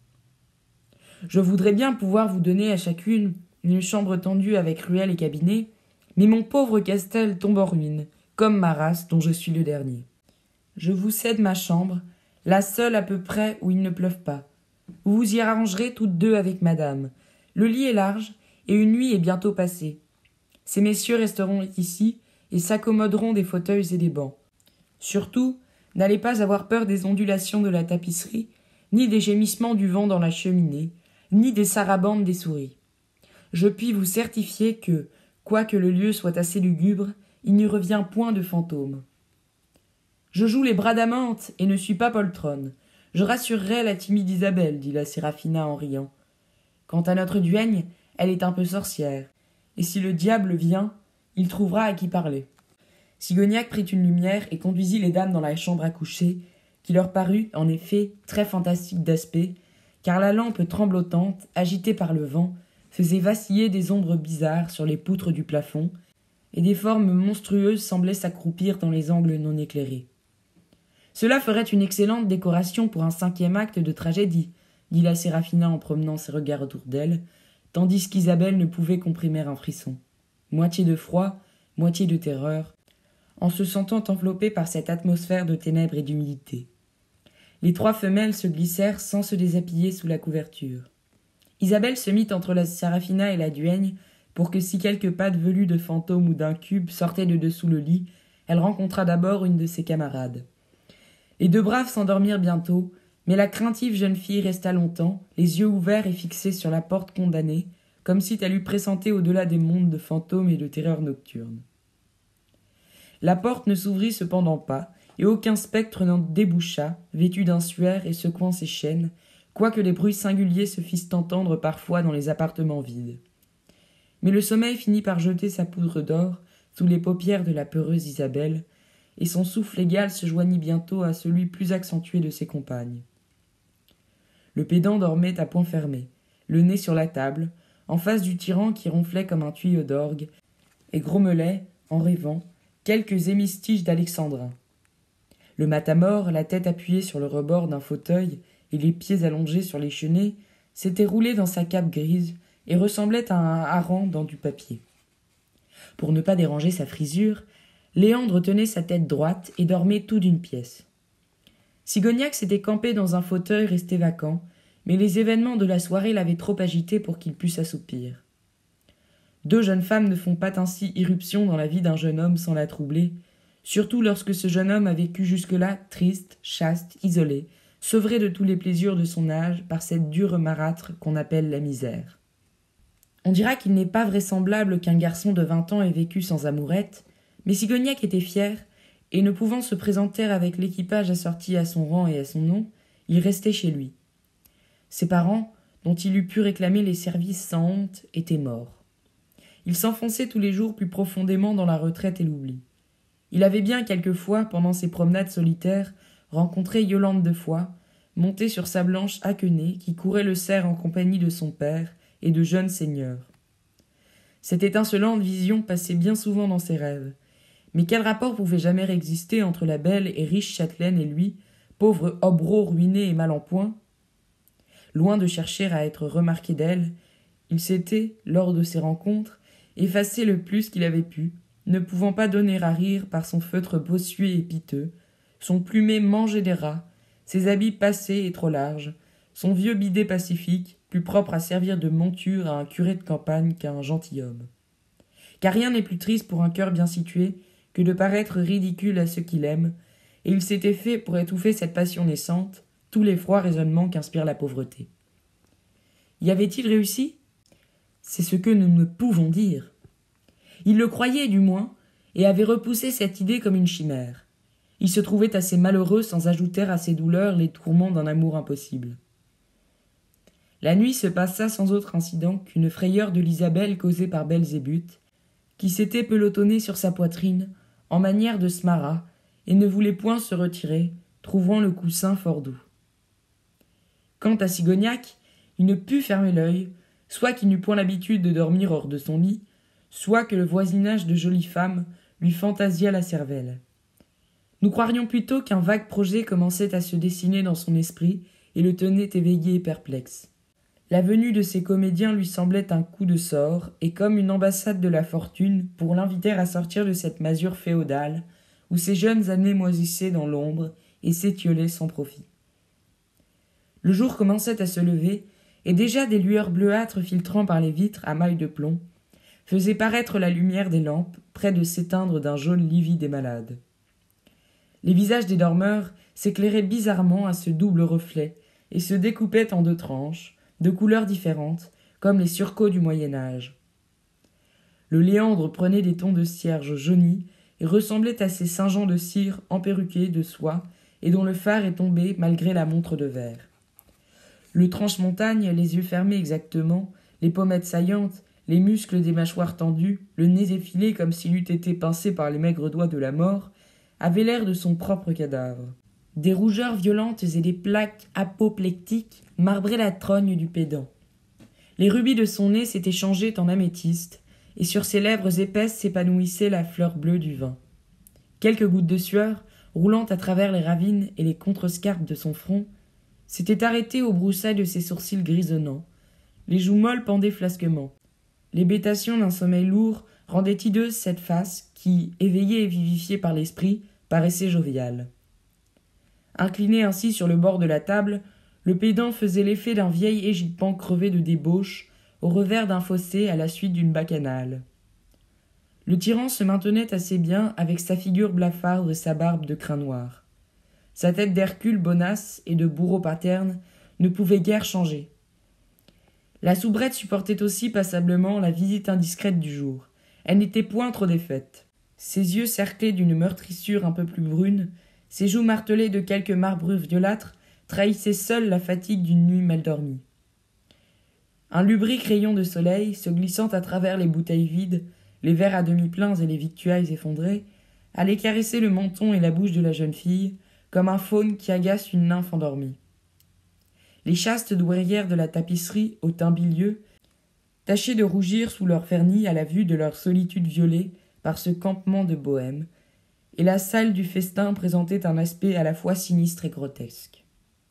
Je voudrais bien pouvoir vous donner à chacune une chambre tendue avec ruelle et cabinet, mais mon pauvre Castel tombe en ruine, comme ma race dont je suis le dernier. Je vous cède ma chambre, la seule à peu près où il ne pleuve pas. Vous vous y arrangerez toutes deux avec madame. Le lit est large, et une nuit est bientôt passée. Ces messieurs resteront ici et s'accommoderont des fauteuils et des bancs. Surtout, n'allez pas avoir peur des ondulations de la tapisserie, ni des gémissements du vent dans la cheminée, ni des sarabandes des souris. Je puis vous certifier que, quoique le lieu soit assez lugubre, il n'y revient point de fantômes. Je joue les bradamantes et ne suis pas poltronne. Je rassurerai la timide Isabelle, dit la Séraphina en riant. Quant à notre duègne, elle est un peu sorcière, et si le diable vient, il trouvera à qui parler. Sigognac prit une lumière et conduisit les dames dans la chambre à coucher, qui leur parut, en effet, très fantastique d'aspect, car la lampe tremblotante, agitée par le vent, faisait vaciller des ombres bizarres sur les poutres du plafond, et des formes monstrueuses semblaient s'accroupir dans les angles non éclairés. Cela ferait une excellente décoration pour un cinquième acte de tragédie, dit la Séraphina en promenant ses regards autour d'elle, tandis qu'Isabelle ne pouvait comprimer un frisson. Moitié de froid, moitié de terreur, en se sentant enveloppée par cette atmosphère de ténèbres et d'humidité. Les trois femelles se glissèrent sans se déshabiller sous la couverture. Isabelle se mit entre la Séraphina et la duègne pour que si quelques pattes velues de fantôme ou d'incube sortaient de dessous le lit, elle rencontrât d'abord une de ses camarades. Les deux braves s'endormirent bientôt, mais la craintive jeune fille resta longtemps, les yeux ouverts et fixés sur la porte condamnée, comme si elle eût pressenti au-delà des mondes de fantômes et de terreurs nocturnes. La porte ne s'ouvrit cependant pas, et aucun spectre n'en déboucha, vêtu d'un suaire et secouant ses chaînes, quoique des bruits singuliers se fissent entendre parfois dans les appartements vides. Mais le sommeil finit par jeter sa poudre d'or sous les paupières de la peureuse Isabelle, et son souffle égal se joignit bientôt à celui plus accentué de ses compagnes. Le pédant dormait à poings fermés, le nez sur la table, en face du tyran qui ronflait comme un tuyau d'orgue, et grommelait, en rêvant, quelques hémistiches d'alexandrin. Le matamor, la tête appuyée sur le rebord d'un fauteuil et les pieds allongés sur les chenets, s'était roulé dans sa cape grise et ressemblait à un hareng dans du papier. Pour ne pas déranger sa frisure, Léandre tenait sa tête droite et dormait tout d'une pièce. Sigognac s'était campé dans un fauteuil resté vacant, mais les événements de la soirée l'avaient trop agité pour qu'il pût s'assoupir. Deux jeunes femmes ne font pas ainsi irruption dans la vie d'un jeune homme sans la troubler, surtout lorsque ce jeune homme a vécu jusque-là triste, chaste, isolé, sevré de tous les plaisirs de son âge par cette dure marâtre qu'on appelle la misère. On dira qu'il n'est pas vraisemblable qu'un garçon de vingt ans ait vécu sans amourette, mais Sigognac était fier, et ne pouvant se présenter avec l'équipage assorti à son rang et à son nom, il restait chez lui. Ses parents, dont il eût pu réclamer les services sans honte, étaient morts. Il s'enfonçait tous les jours plus profondément dans la retraite et l'oubli. Il avait bien quelquefois, pendant ses promenades solitaires, rencontré Yolande de Foix, montée sur sa blanche haquenée, qui courait le cerf en compagnie de son père et de jeunes seigneurs. Cette étincelante vision passait bien souvent dans ses rêves, Mais quel rapport pouvait jamais exister entre la belle et riche châtelaine et lui, pauvre hobereau ruiné et mal en point? Loin de chercher à être remarqué d'elle, il s'était, lors de ces rencontres, effacé le plus qu'il avait pu, ne pouvant pas donner à rire par son feutre bossué et piteux, son plumet mangé des rats, ses habits passés et trop larges, son vieux bidet pacifique, plus propre à servir de monture à un curé de campagne qu'à un gentilhomme. Car rien n'est plus triste pour un cœur bien situé que de paraître ridicule à ceux qui l'aiment, et il s'était fait, pour étouffer cette passion naissante, tous les froids raisonnements qu'inspire la pauvreté. Y avait-il réussi? C'est ce que nous ne pouvons dire. Il le croyait, du moins, et avait repoussé cette idée comme une chimère. Il se trouvait assez malheureux sans ajouter à ses douleurs les tourments d'un amour impossible. La nuit se passa sans autre incident qu'une frayeur de l'Isabelle causée par Belzébuth, qui s'était pelotonnée sur sa poitrine, en manière de smara, et ne voulait point se retirer, trouvant le coussin fort doux. Quant à Sigognac, il ne put fermer l'œil, soit qu'il n'eût point l'habitude de dormir hors de son lit, soit que le voisinage de jolies femmes lui fantasia la cervelle. Nous croirions plutôt qu'un vague projet commençait à se dessiner dans son esprit et le tenait éveillé et perplexe. La venue de ces comédiens lui semblait un coup de sort et comme une ambassade de la fortune pour l'inviter à sortir de cette masure féodale où ses jeunes années moisissaient dans l'ombre et s'étiolaient sans profit. Le jour commençait à se lever et déjà des lueurs bleuâtres filtrant par les vitres à mailles de plomb faisaient paraître la lumière des lampes près de s'éteindre d'un jaune livide et malade. Les visages des dormeurs s'éclairaient bizarrement à ce double reflet et se découpaient en deux tranches, de couleurs différentes, comme les surcots du Moyen-Âge. Le léandre prenait des tons de cierge jaunis et ressemblait à ces Saint-Jean de cire emperruqués de soie et dont le phare est tombé malgré la montre de verre. Le tranche-montagne, les yeux fermés exactement, les pommettes saillantes, les muscles des mâchoires tendues, le nez effilé comme s'il eût été pincé par les maigres doigts de la mort, avait l'air de son propre cadavre. Des rougeurs violentes et des plaques apoplectiques marbraient la trogne du pédant. Les rubis de son nez s'étaient changés en améthyste, et sur ses lèvres épaisses s'épanouissait la fleur bleue du vin. Quelques gouttes de sueur, roulant à travers les ravines et les contrescarpes de son front, s'étaient arrêtées aux broussailles de ses sourcils grisonnants. Les joues molles pendaient flasquement. L'hébétation d'un sommeil lourd rendait hideuse cette face qui, éveillée et vivifiée par l'esprit, paraissait joviale. Incliné ainsi sur le bord de la table, le pédant faisait l'effet d'un vieil égipan crevé de débauche au revers d'un fossé à la suite d'une bacchanale. Le tyran se maintenait assez bien avec sa figure blafarde et sa barbe de crin noir. Sa tête d'Hercule bonasse et de bourreau paterne ne pouvait guère changer. La soubrette supportait aussi passablement la visite indiscrète du jour. Elle n'était point trop défaite. Ses yeux cerclés d'une meurtrissure un peu plus brune, ses joues martelées de quelques marbrures violâtres trahissaient seules la fatigue d'une nuit mal dormie. Un lubrique rayon de soleil, se glissant à travers les bouteilles vides, les verres à demi pleins et les victuailles effondrées, allait caresser le menton et la bouche de la jeune fille, comme un faune qui agace une nymphe endormie. Les chastes douairières de la tapisserie, au teint bilieux, tâchaient de rougir sous leur vernis à la vue de leur solitude violée par ce campement de bohème, et la salle du festin présentait un aspect à la fois sinistre et grotesque.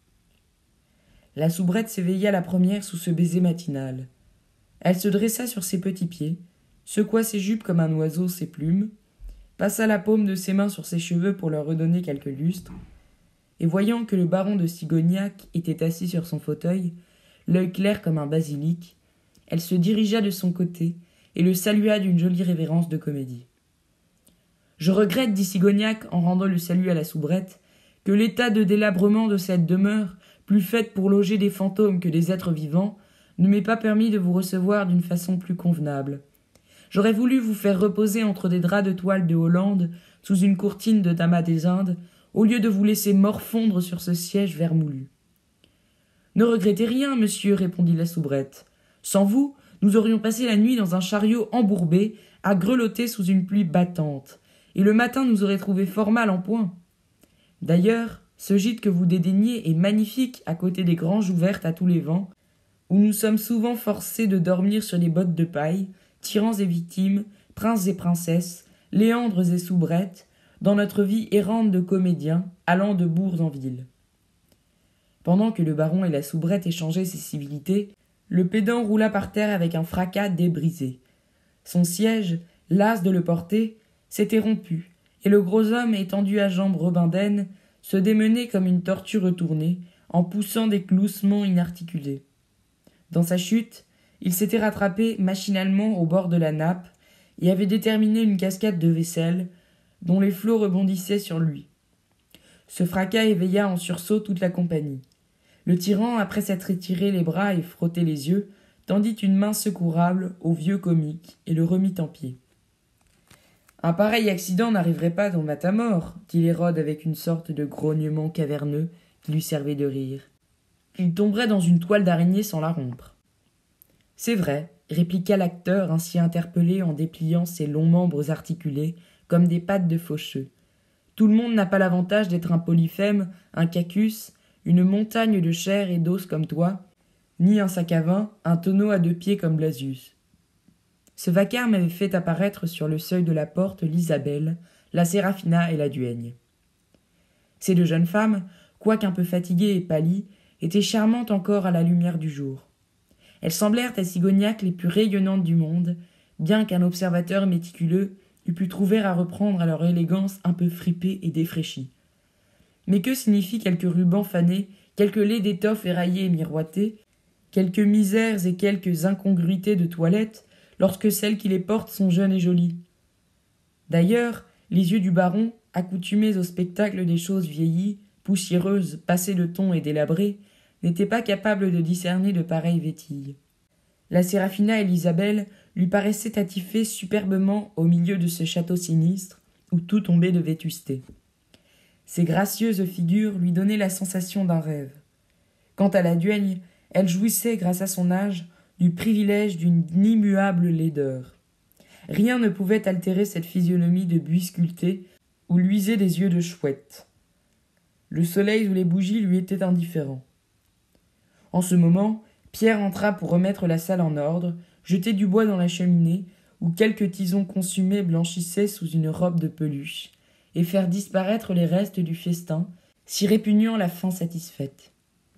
La soubrette s'éveilla la première sous ce baiser matinal. Elle se dressa sur ses petits pieds, secoua ses jupes comme un oiseau ses plumes, passa la paume de ses mains sur ses cheveux pour leur redonner quelque lustre, et voyant que le baron de Sigognac était assis sur son fauteuil, l'œil clair comme un basilic, elle se dirigea de son côté et le salua d'une jolie révérence de comédie. « Je regrette, dit Sigognac en rendant le salut à la soubrette, que l'état de délabrement de cette demeure, plus faite pour loger des fantômes que des êtres vivants, ne m'ait pas permis de vous recevoir d'une façon plus convenable. J'aurais voulu vous faire reposer entre des draps de toile de Hollande, sous une courtine de damas des Indes, au lieu de vous laisser morfondre sur ce siège vermoulu. »« Ne regrettez rien, monsieur, répondit la soubrette. Sans vous, nous aurions passé la nuit dans un chariot embourbé, à grelotter sous une pluie battante, et le matin nous aurait trouvé fort mal en point. D'ailleurs, ce gîte que vous dédaignez est magnifique à côté des granges ouvertes à tous les vents, où nous sommes souvent forcés de dormir sur des bottes de paille, tyrans et victimes, princes et princesses, léandres et soubrettes, dans notre vie errante de comédiens, allant de bourg en ville. Pendant que le baron et la soubrette échangeaient ces civilités, le pédant roula par terre avec un fracas débrisé. Son siège, las de le porter, s'était rompu, et le gros homme, étendu à jambes rebindaines, se démenait comme une tortue retournée, en poussant des gloussements inarticulés. Dans sa chute, il s'était rattrapé machinalement au bord de la nappe et avait déterminé une cascade de vaisselle, dont les flots rebondissaient sur lui. Ce fracas éveilla en sursaut toute la compagnie. Le tyran, après s'être étiré les bras et frotté les yeux, tendit une main secourable au vieux comique et le remit en pied. « Un pareil accident n'arriverait pas dans Matamor, dit Hérode avec une sorte de grognement caverneux qui lui servait de rire. Il tomberait dans une toile d'araignée sans la rompre. »« C'est vrai, répliqua l'acteur ainsi interpellé en dépliant ses longs membres articulés comme des pattes de faucheux. Tout le monde n'a pas l'avantage d'être un polyphème, un cacus, une montagne de chair et d'os comme toi, ni un sac à vin, un tonneau à deux pieds comme Blasius. Ce vacarme avait fait apparaître sur le seuil de la porte l'Isabelle, la Séraphina et la duègne. Ces deux jeunes femmes, quoiqu'un peu fatiguées et pâlies, étaient charmantes encore à la lumière du jour. Elles semblèrent à Sigognac les plus rayonnantes du monde, bien qu'un observateur méticuleux eût pu trouver à reprendre à leur élégance un peu fripée et défraîchie. Mais que signifient quelques rubans fanés, quelques laits d'étoffe éraillés et miroités, quelques misères et quelques incongruités de toilette, lorsque celles qui les portent sont jeunes et jolies? D'ailleurs, les yeux du baron, accoutumés au spectacle des choses vieillies, poussiéreuses, passées de ton et délabrées, n'étaient pas capables de discerner de pareilles vétilles. La Séraphina et l'Isabelle lui paraissaient attifées superbement au milieu de ce château sinistre où tout tombait de vétusté. Ces gracieuses figures lui donnaient la sensation d'un rêve. Quant à la duègne, elle jouissait, grâce à son âge, du privilège d'une immuable laideur. Rien ne pouvait altérer cette physionomie de buis sculpté où luisaient des yeux de chouette. Le soleil ou les bougies lui étaient indifférents. En ce moment, Pierre entra pour remettre la salle en ordre, jeter du bois dans la cheminée, où quelques tisons consumés blanchissaient sous une robe de peluche, et faire disparaître les restes du festin, si répugnant la faim satisfaite.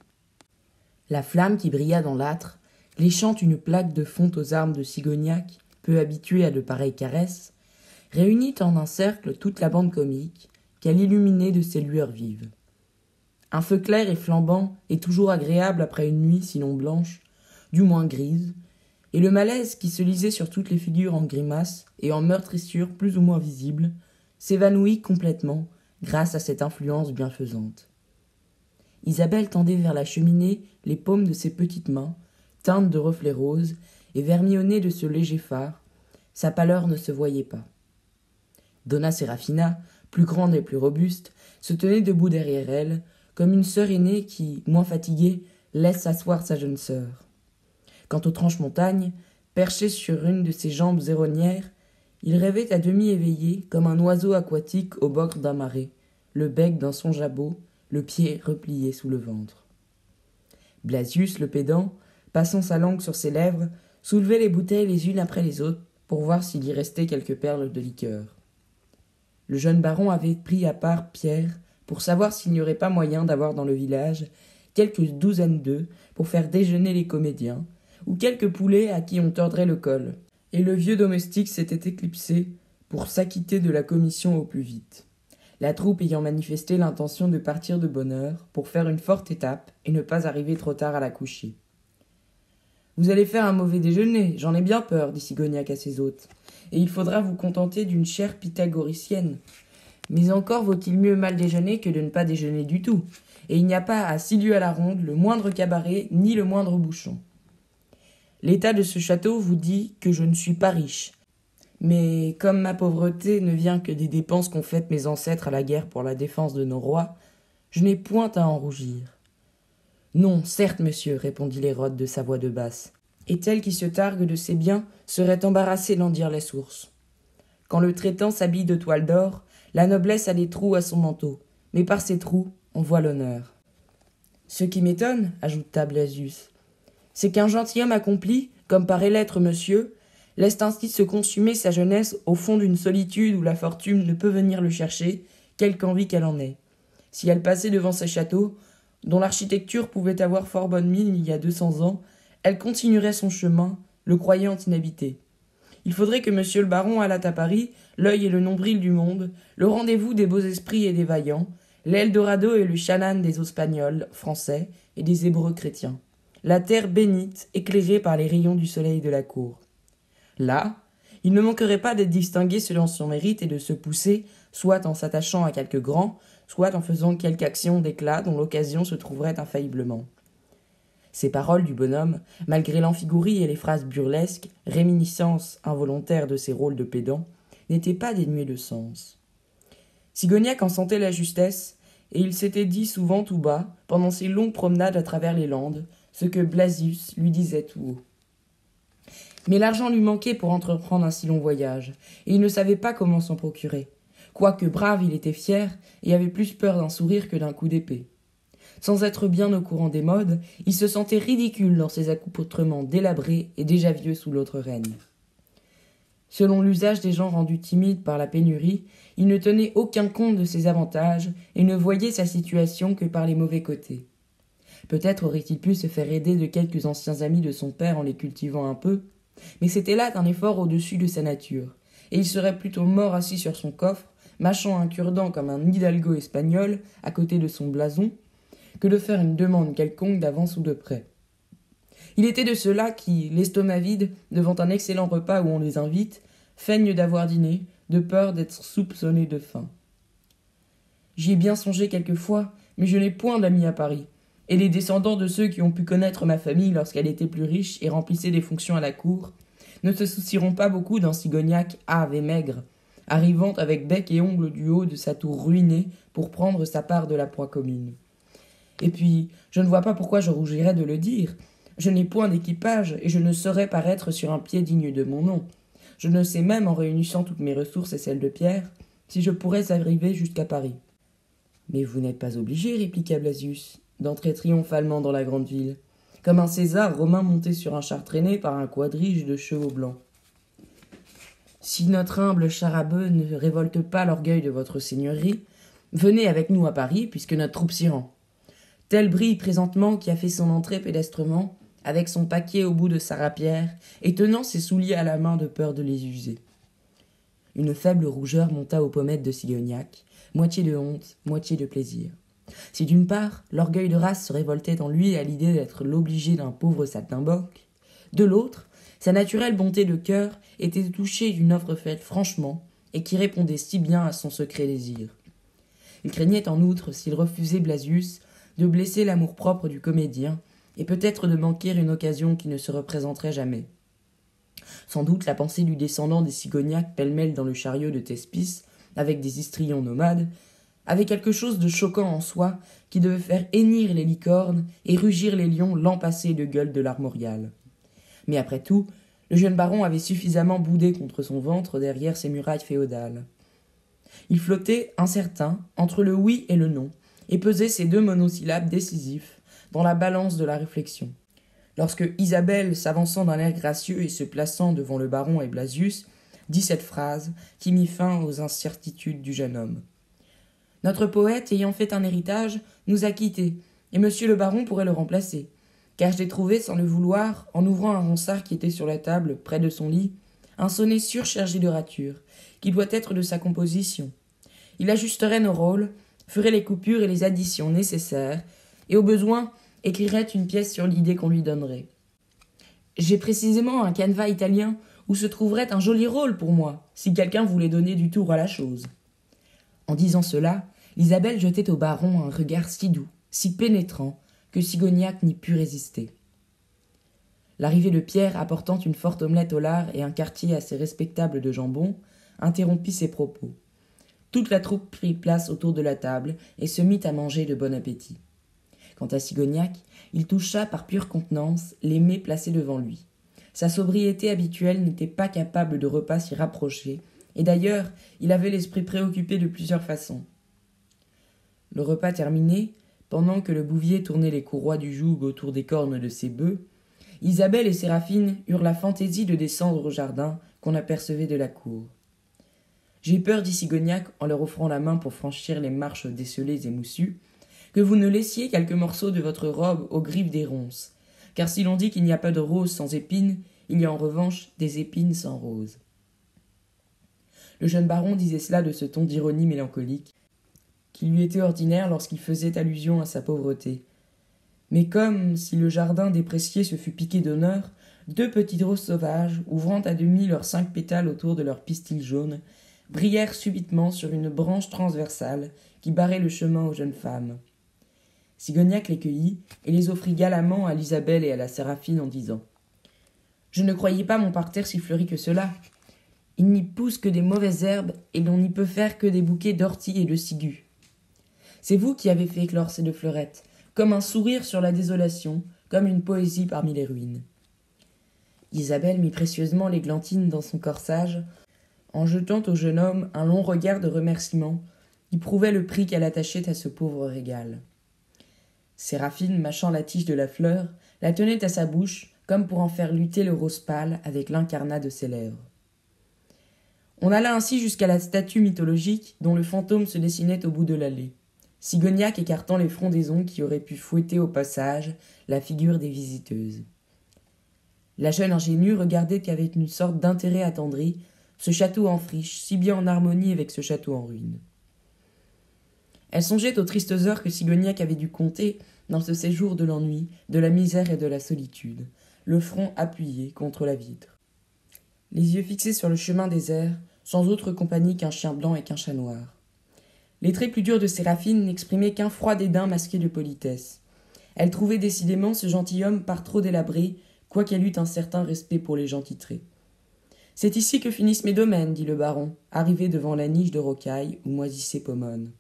La flamme qui brilla dans l'âtre, léchant une plaque de fonte aux armes de Sigognac, peu habitué à de pareilles caresses, réunit en un cercle toute la bande comique, qu'elle illuminait de ses lueurs vives. Un feu clair et flambant est toujours agréable après une nuit sinon blanche, du moins grise, et le malaise qui se lisait sur toutes les figures en grimaces et en meurtrissures plus ou moins visibles s'évanouit complètement grâce à cette influence bienfaisante. Isabelle tendait vers la cheminée les paumes de ses petites mains, teintes de reflets roses et vermillonnées de ce léger fard. Sa pâleur ne se voyait pas. Donna Séraphina, plus grande et plus robuste, se tenait debout derrière elle, comme une sœur aînée qui, moins fatiguée, laisse s'asseoir sa jeune sœur. Quant aux Tranche-Montagne, perché sur une de ses jambes zéronnières, il rêvait à demi éveillé comme un oiseau aquatique au bord d'un marais, le bec dans son jabot, le pied replié sous le ventre. Blasius, le pédant, passant sa langue sur ses lèvres, soulevait les bouteilles les unes après les autres pour voir s'il y restait quelques perles de liqueur. Le jeune baron avait pris à part Pierre pour savoir s'il n'y aurait pas moyen d'avoir dans le village quelques douzaines d'œufs pour faire déjeuner les comédiens, ou quelques poulets à qui on tordrait le col, et le vieux domestique s'était éclipsé pour s'acquitter de la commission au plus vite, la troupe ayant manifesté l'intention de partir de bonne heure pour faire une forte étape et ne pas arriver trop tard à la coucher. « Vous allez faire un mauvais déjeuner, j'en ai bien peur, dit Sigognac à ses hôtes, et il faudra vous contenter d'une chair pythagoricienne. Mais encore vaut-il mieux mal déjeuner que de ne pas déjeuner du tout, et il n'y a pas à six lieues à la ronde le moindre cabaret ni le moindre bouchon. L'état de ce château vous dit que je ne suis pas riche, mais comme ma pauvreté ne vient que des dépenses qu'ont faites mes ancêtres à la guerre pour la défense de nos rois, je n'ai point à en rougir. »« Non, certes, monsieur, répondit Hérode de sa voix de basse, et tel qui se targue de ses biens serait embarrassé d'en dire les sources. Quand le traitant s'habille de toile d'or, la noblesse a des trous à son manteau, mais par ces trous, on voit l'honneur. Ce qui m'étonne, ajouta Blasius, c'est qu'un gentilhomme accompli, comme paraît l'être monsieur, laisse ainsi se consumer sa jeunesse au fond d'une solitude où la fortune ne peut venir le chercher, quelque envie qu'elle en ait. Si elle passait devant ces châteaux, dont l'architecture pouvait avoir fort bonne mine il y a deux cents ans, elle continuerait son chemin, le croyant inhabité. Il faudrait que monsieur le baron allât à Paris, l'œil et le nombril du monde, le rendez-vous des beaux esprits et des vaillants, l'Eldorado et le Chanaan des Espagnols, français et des Hébreux chrétiens. La terre bénite, éclairée par les rayons du soleil de la cour. Là, il ne manquerait pas d'être distingué selon son mérite et de se pousser, soit en s'attachant à quelque grand, soit en faisant quelque action d'éclat dont l'occasion se trouverait infailliblement. Ces paroles du bonhomme, malgré l'amphigourie et les phrases burlesques, réminiscences involontaires de ses rôles de pédant, n'étaient pas dénuées de sens. Sigognac en sentait la justesse, et il s'était dit souvent tout bas, pendant ses longues promenades à travers les landes, ce que Blasius lui disait tout haut. Mais l'argent lui manquait pour entreprendre un si long voyage, et il ne savait pas comment s'en procurer. Quoique brave, il était fier, et avait plus peur d'un sourire que d'un coup d'épée. Sans être bien au courant des modes, il se sentait ridicule dans ses accoutrements délabrés et déjà vieux sous l'autre règne. Selon l'usage des gens rendus timides par la pénurie, il ne tenait aucun compte de ses avantages et ne voyait sa situation que par les mauvais côtés. Peut-être aurait-il pu se faire aider de quelques anciens amis de son père en les cultivant un peu, mais c'était là un effort au-dessus de sa nature, et il serait plutôt mort assis sur son coffre, mâchant un cure-dent comme un hidalgo espagnol à côté de son blason, que de faire une demande quelconque d'avance ou de prêt. Il était de ceux-là qui, l'estomac vide, devant un excellent repas où on les invite, feignent d'avoir dîné, de peur d'être soupçonnés de faim. J'y ai bien songé quelquefois, mais je n'ai point d'amis à Paris, et les descendants de ceux qui ont pu connaître ma famille lorsqu'elle était plus riche et remplissait des fonctions à la cour, ne se soucieront pas beaucoup d'un Sigognac hâve et maigre, arrivant avec bec et ongles du haut de sa tour ruinée pour prendre sa part de la proie commune. Et puis, je ne vois pas pourquoi je rougirais de le dire. Je n'ai point d'équipage, et je ne saurais paraître sur un pied digne de mon nom. Je ne sais même, en réunissant toutes mes ressources et celles de Pierre, si je pourrais arriver jusqu'à Paris. Mais vous n'êtes pas obligé, répliqua Blasius, d'entrer triomphalement dans la grande ville, comme un César romain monté sur un char traîné par un quadrige de chevaux blancs. Si notre humble char à bœufs ne révolte pas l'orgueil de votre seigneurie, venez avec nous à Paris, puisque notre troupe s'y rend. Tel brille présentement qui a fait son entrée pédestrement, avec son paquet au bout de sa rapière, et tenant ses souliers à la main de peur de les user. Une faible rougeur monta aux pommettes de Sigognac, moitié de honte, moitié de plaisir. Si d'une part, l'orgueil de race se révoltait en lui à l'idée d'être l'obligé d'un pauvre saltimbanque, de l'autre, sa naturelle bonté de cœur était touchée d'une offre faite franchement, et qui répondait si bien à son secret désir. Il craignait en outre, s'il refusait Blasius, de blesser l'amour-propre du comédien, et peut-être de manquer une occasion qui ne se représenterait jamais. Sans doute la pensée du descendant des Sigognac pêle-mêle dans le chariot de Thespis, avec des histrions nomades, avait quelque chose de choquant en soi qui devait faire hennir les licornes et rugir les lions l'empassé de gueule de l'armorial. Mais après tout, le jeune baron avait suffisamment boudé contre son ventre derrière ses murailles féodales. Il flottait, incertain, entre le oui et le non, et pesait ces deux monosyllabes décisifs dans la balance de la réflexion. Lorsque Isabelle, s'avançant d'un air gracieux et se plaçant devant le baron et Blasius, dit cette phrase qui mit fin aux incertitudes du jeune homme. « Notre poète, ayant fait un héritage, nous a quittés, et monsieur le baron pourrait le remplacer, car j'ai trouvé, sans le vouloir, en ouvrant un ronsard qui était sur la table, près de son lit, un sonnet surchargé de ratures, qui doit être de sa composition. Il ajusterait nos rôles, ferait les coupures et les additions nécessaires, et au besoin écrirait une pièce sur l'idée qu'on lui donnerait. J'ai précisément un canevas italien où se trouverait un joli rôle pour moi, si quelqu'un voulait donner du tour à la chose. » En disant cela, Isabelle jetait au baron un regard si doux, si pénétrant, que Sigognac n'y put résister. L'arrivée de Pierre apportant une forte omelette au lard et un quartier assez respectable de jambon interrompit ses propos. Toute la troupe prit place autour de la table et se mit à manger de bon appétit. Quant à Sigognac, il toucha par pure contenance les mets placés devant lui. Sa sobriété habituelle n'était pas capable de repas si rapprochés, et d'ailleurs, il avait l'esprit préoccupé de plusieurs façons. Le repas terminé, pendant que le bouvier tournait les courroies du joug autour des cornes de ses bœufs, Isabelle et Séraphine eurent la fantaisie de descendre au jardin qu'on apercevait de la cour. « J'ai peur, dit Sigognac en leur offrant la main pour franchir les marches décelées et moussues, que vous ne laissiez quelques morceaux de votre robe aux griffes des ronces, car si l'on dit qu'il n'y a pas de rose sans épines, il y a en revanche des épines sans roses. » Le jeune baron disait cela de ce ton d'ironie mélancolique qui lui était ordinaire lorsqu'il faisait allusion à sa pauvreté. Mais comme si le jardin déprécié se fût piqué d'honneur, deux petites roses sauvages, ouvrant à demi leurs cinq pétales autour de leurs pistils jaunes, brillèrent subitement sur une branche transversale qui barrait le chemin aux jeunes femmes. Sigognac les cueillit et les offrit galamment à l'Isabelle et à la Séraphine en disant « Je ne croyais pas mon parterre si fleuri que cela. Il n'y pousse que des mauvaises herbes et l'on n'y peut faire que des bouquets d'orties et de ciguës. C'est vous qui avez fait éclore ces deux fleurettes, comme un sourire sur la désolation, comme une poésie parmi les ruines. » Isabelle mit précieusement l'églantine dans son corsage, en jetant au jeune homme un long regard de remerciement qui prouvait le prix qu'elle attachait à ce pauvre régal. Séraphine, mâchant la tige de la fleur, la tenait à sa bouche comme pour en faire lutter le rose pâle avec l'incarnat de ses lèvres. On alla ainsi jusqu'à la statue mythologique dont le fantôme se dessinait au bout de l'allée, Sigognac écartant les frondaisons qui auraient pu fouetter au passage la figure des visiteuses. La jeune ingénue regardait qu'avec une sorte d'intérêt attendri ce château en friche, si bien en harmonie avec ce château en ruine. Elle songeait aux tristes heures que Sigognac avait dû compter dans ce séjour de l'ennui, de la misère et de la solitude, le front appuyé contre la vitre. Les yeux fixés sur le chemin désert, sans autre compagnie qu'un chien blanc et qu'un chat noir. Les traits plus durs de Séraphine n'exprimaient qu'un froid dédain masqué de politesse. Elle trouvait décidément ce gentilhomme par trop délabré, quoiqu'elle eût un certain respect pour les gens titrés. « C'est ici que finissent mes domaines, dit le baron, arrivé devant la niche de rocaille où moisissait Pomone.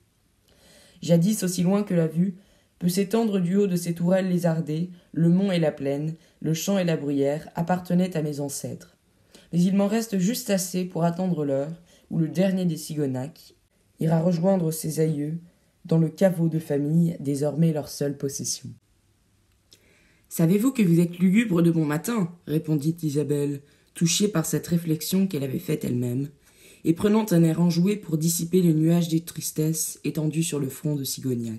Jadis, aussi loin que la vue peut s'étendre du haut de ces tourelles lézardées, le mont et la plaine, le champ et la bruyère appartenaient à mes ancêtres. Mais il m'en reste juste assez pour attendre l'heure où le dernier des Sigognac ira rejoindre ses aïeux dans le caveau de famille, désormais leur seule possession. »« Savez-vous que vous êtes lugubre de bon matin ?» répondit Isabelle, touchée par cette réflexion qu'elle avait faite elle-même, et prenant un air enjoué pour dissiper le nuage des tristesses étendu sur le front de Sigognac.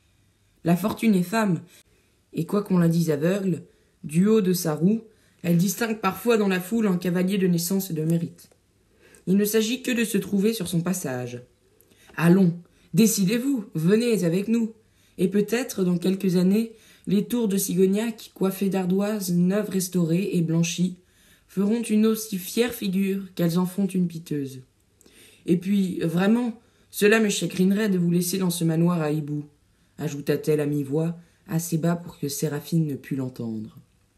La fortune est femme, et quoiqu'on la dise aveugle, du haut de sa roue, elle distingue parfois dans la foule un cavalier de naissance et de mérite. Il ne s'agit que de se trouver sur son passage. Allons, décidez-vous, venez avec nous, et peut-être, dans quelques années, les tours de Sigognac, coiffées d'ardoises neuves restaurées et blanchies, feront une aussi fière figure qu'elles en font une piteuse. Et puis, vraiment, cela me chagrinerait de vous laisser dans ce manoir à hibou, ajouta-t-elle à mi-voix, assez bas pour que Séraphine ne pût l'entendre.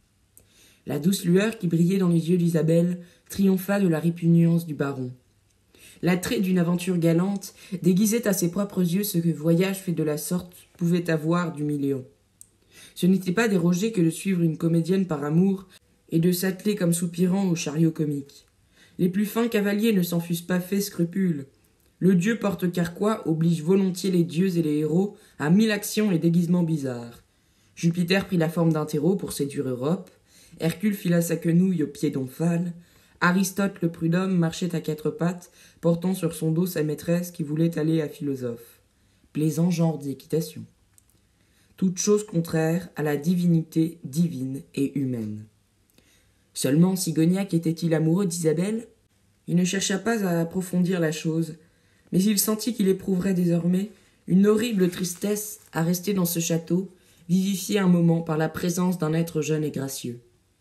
La douce lueur qui brillait dans les yeux d'Isabelle triompha de la répugnance du baron. L'attrait d'une aventure galante déguisait à ses propres yeux ce que voyage fait de la sorte pouvait avoir d'humiliant. Ce n'était pas déroger que de suivre une comédienne par amour et de s'atteler comme soupirant au chariot comique. Les plus fins cavaliers ne s'en fussent pas fait scrupule. Le dieu porte-carquois oblige volontiers les dieux et les héros à mille actions et déguisements bizarres. Jupiter prit la forme d'un terreau pour séduire Europe, Hercule fila sa quenouille au pied d'Omphale, Aristote le prud'homme marchait à quatre pattes, portant sur son dos sa maîtresse qui voulait aller à philosophe. Plaisant genre d'équitation. Toute chose contraire à la divinité divine et humaine. Seulement Sigognac était-il amoureux d'Isabelle ? Il ne chercha pas à approfondir la chose, mais il sentit qu'il éprouverait désormais une horrible tristesse à rester dans ce château, vivifié un moment par la présence d'un être jeune et gracieux.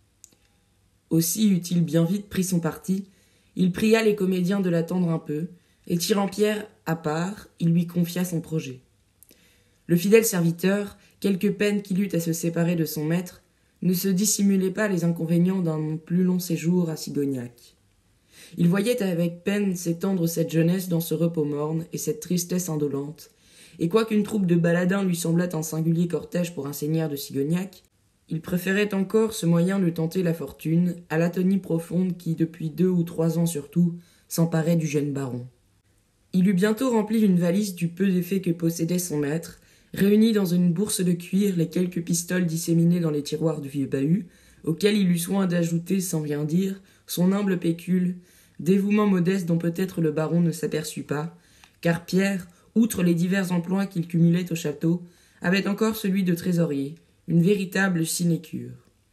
Aussi eut-il bien vite pris son parti, il pria les comédiens de l'attendre un peu, et tirant Pierre à part, il lui confia son projet. Le fidèle serviteur, quelque peine qu'il eût à se séparer de son maître, ne se dissimulait pas les inconvénients d'un plus long séjour à Sigognac. Il voyait avec peine s'étendre cette jeunesse dans ce repos morne et cette tristesse indolente, et quoiqu'une troupe de baladins lui semblât un singulier cortège pour un seigneur de Sigognac, il préférait encore ce moyen de tenter la fortune à l'atonie profonde qui, depuis deux ou trois ans surtout, s'emparait du jeune baron. Il eut bientôt rempli une valise du peu d'effets que possédait son maître, réunit dans une bourse de cuir les quelques pistoles disséminées dans les tiroirs du vieux bahut, auquel il eut soin d'ajouter, sans rien dire, son humble pécule, dévouement modeste dont peut-être le baron ne s'aperçut pas, car Pierre, outre les divers emplois qu'il cumulait au château, avait encore celui de trésorier, une véritable sinécure.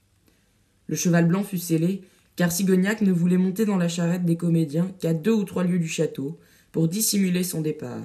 Le cheval blanc fut scellé, car Sigognac ne voulait monter dans la charrette des comédiens qu'à deux ou trois lieues du château, pour dissimuler son départ.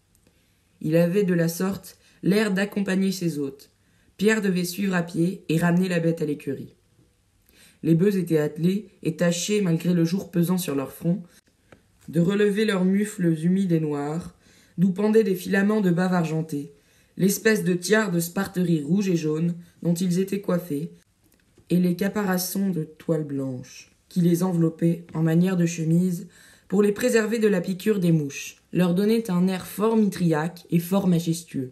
Il avait de la sorte l'air d'accompagner ses hôtes. Pierre devait suivre à pied et ramener la bête à l'écurie. Les bœufs étaient attelés et tâchaient, malgré le jour pesant sur leur front, de relever leurs mufles humides et noirs, d'où pendaient des filaments de bave argentée, l'espèce de tiare de sparterie rouge et jaune dont ils étaient coiffés, et les caparaçons de toile blanche qui les enveloppaient en manière de chemise pour les préserver de la piqûre des mouches, leur donnaient un air fort mitriaque et fort majestueux.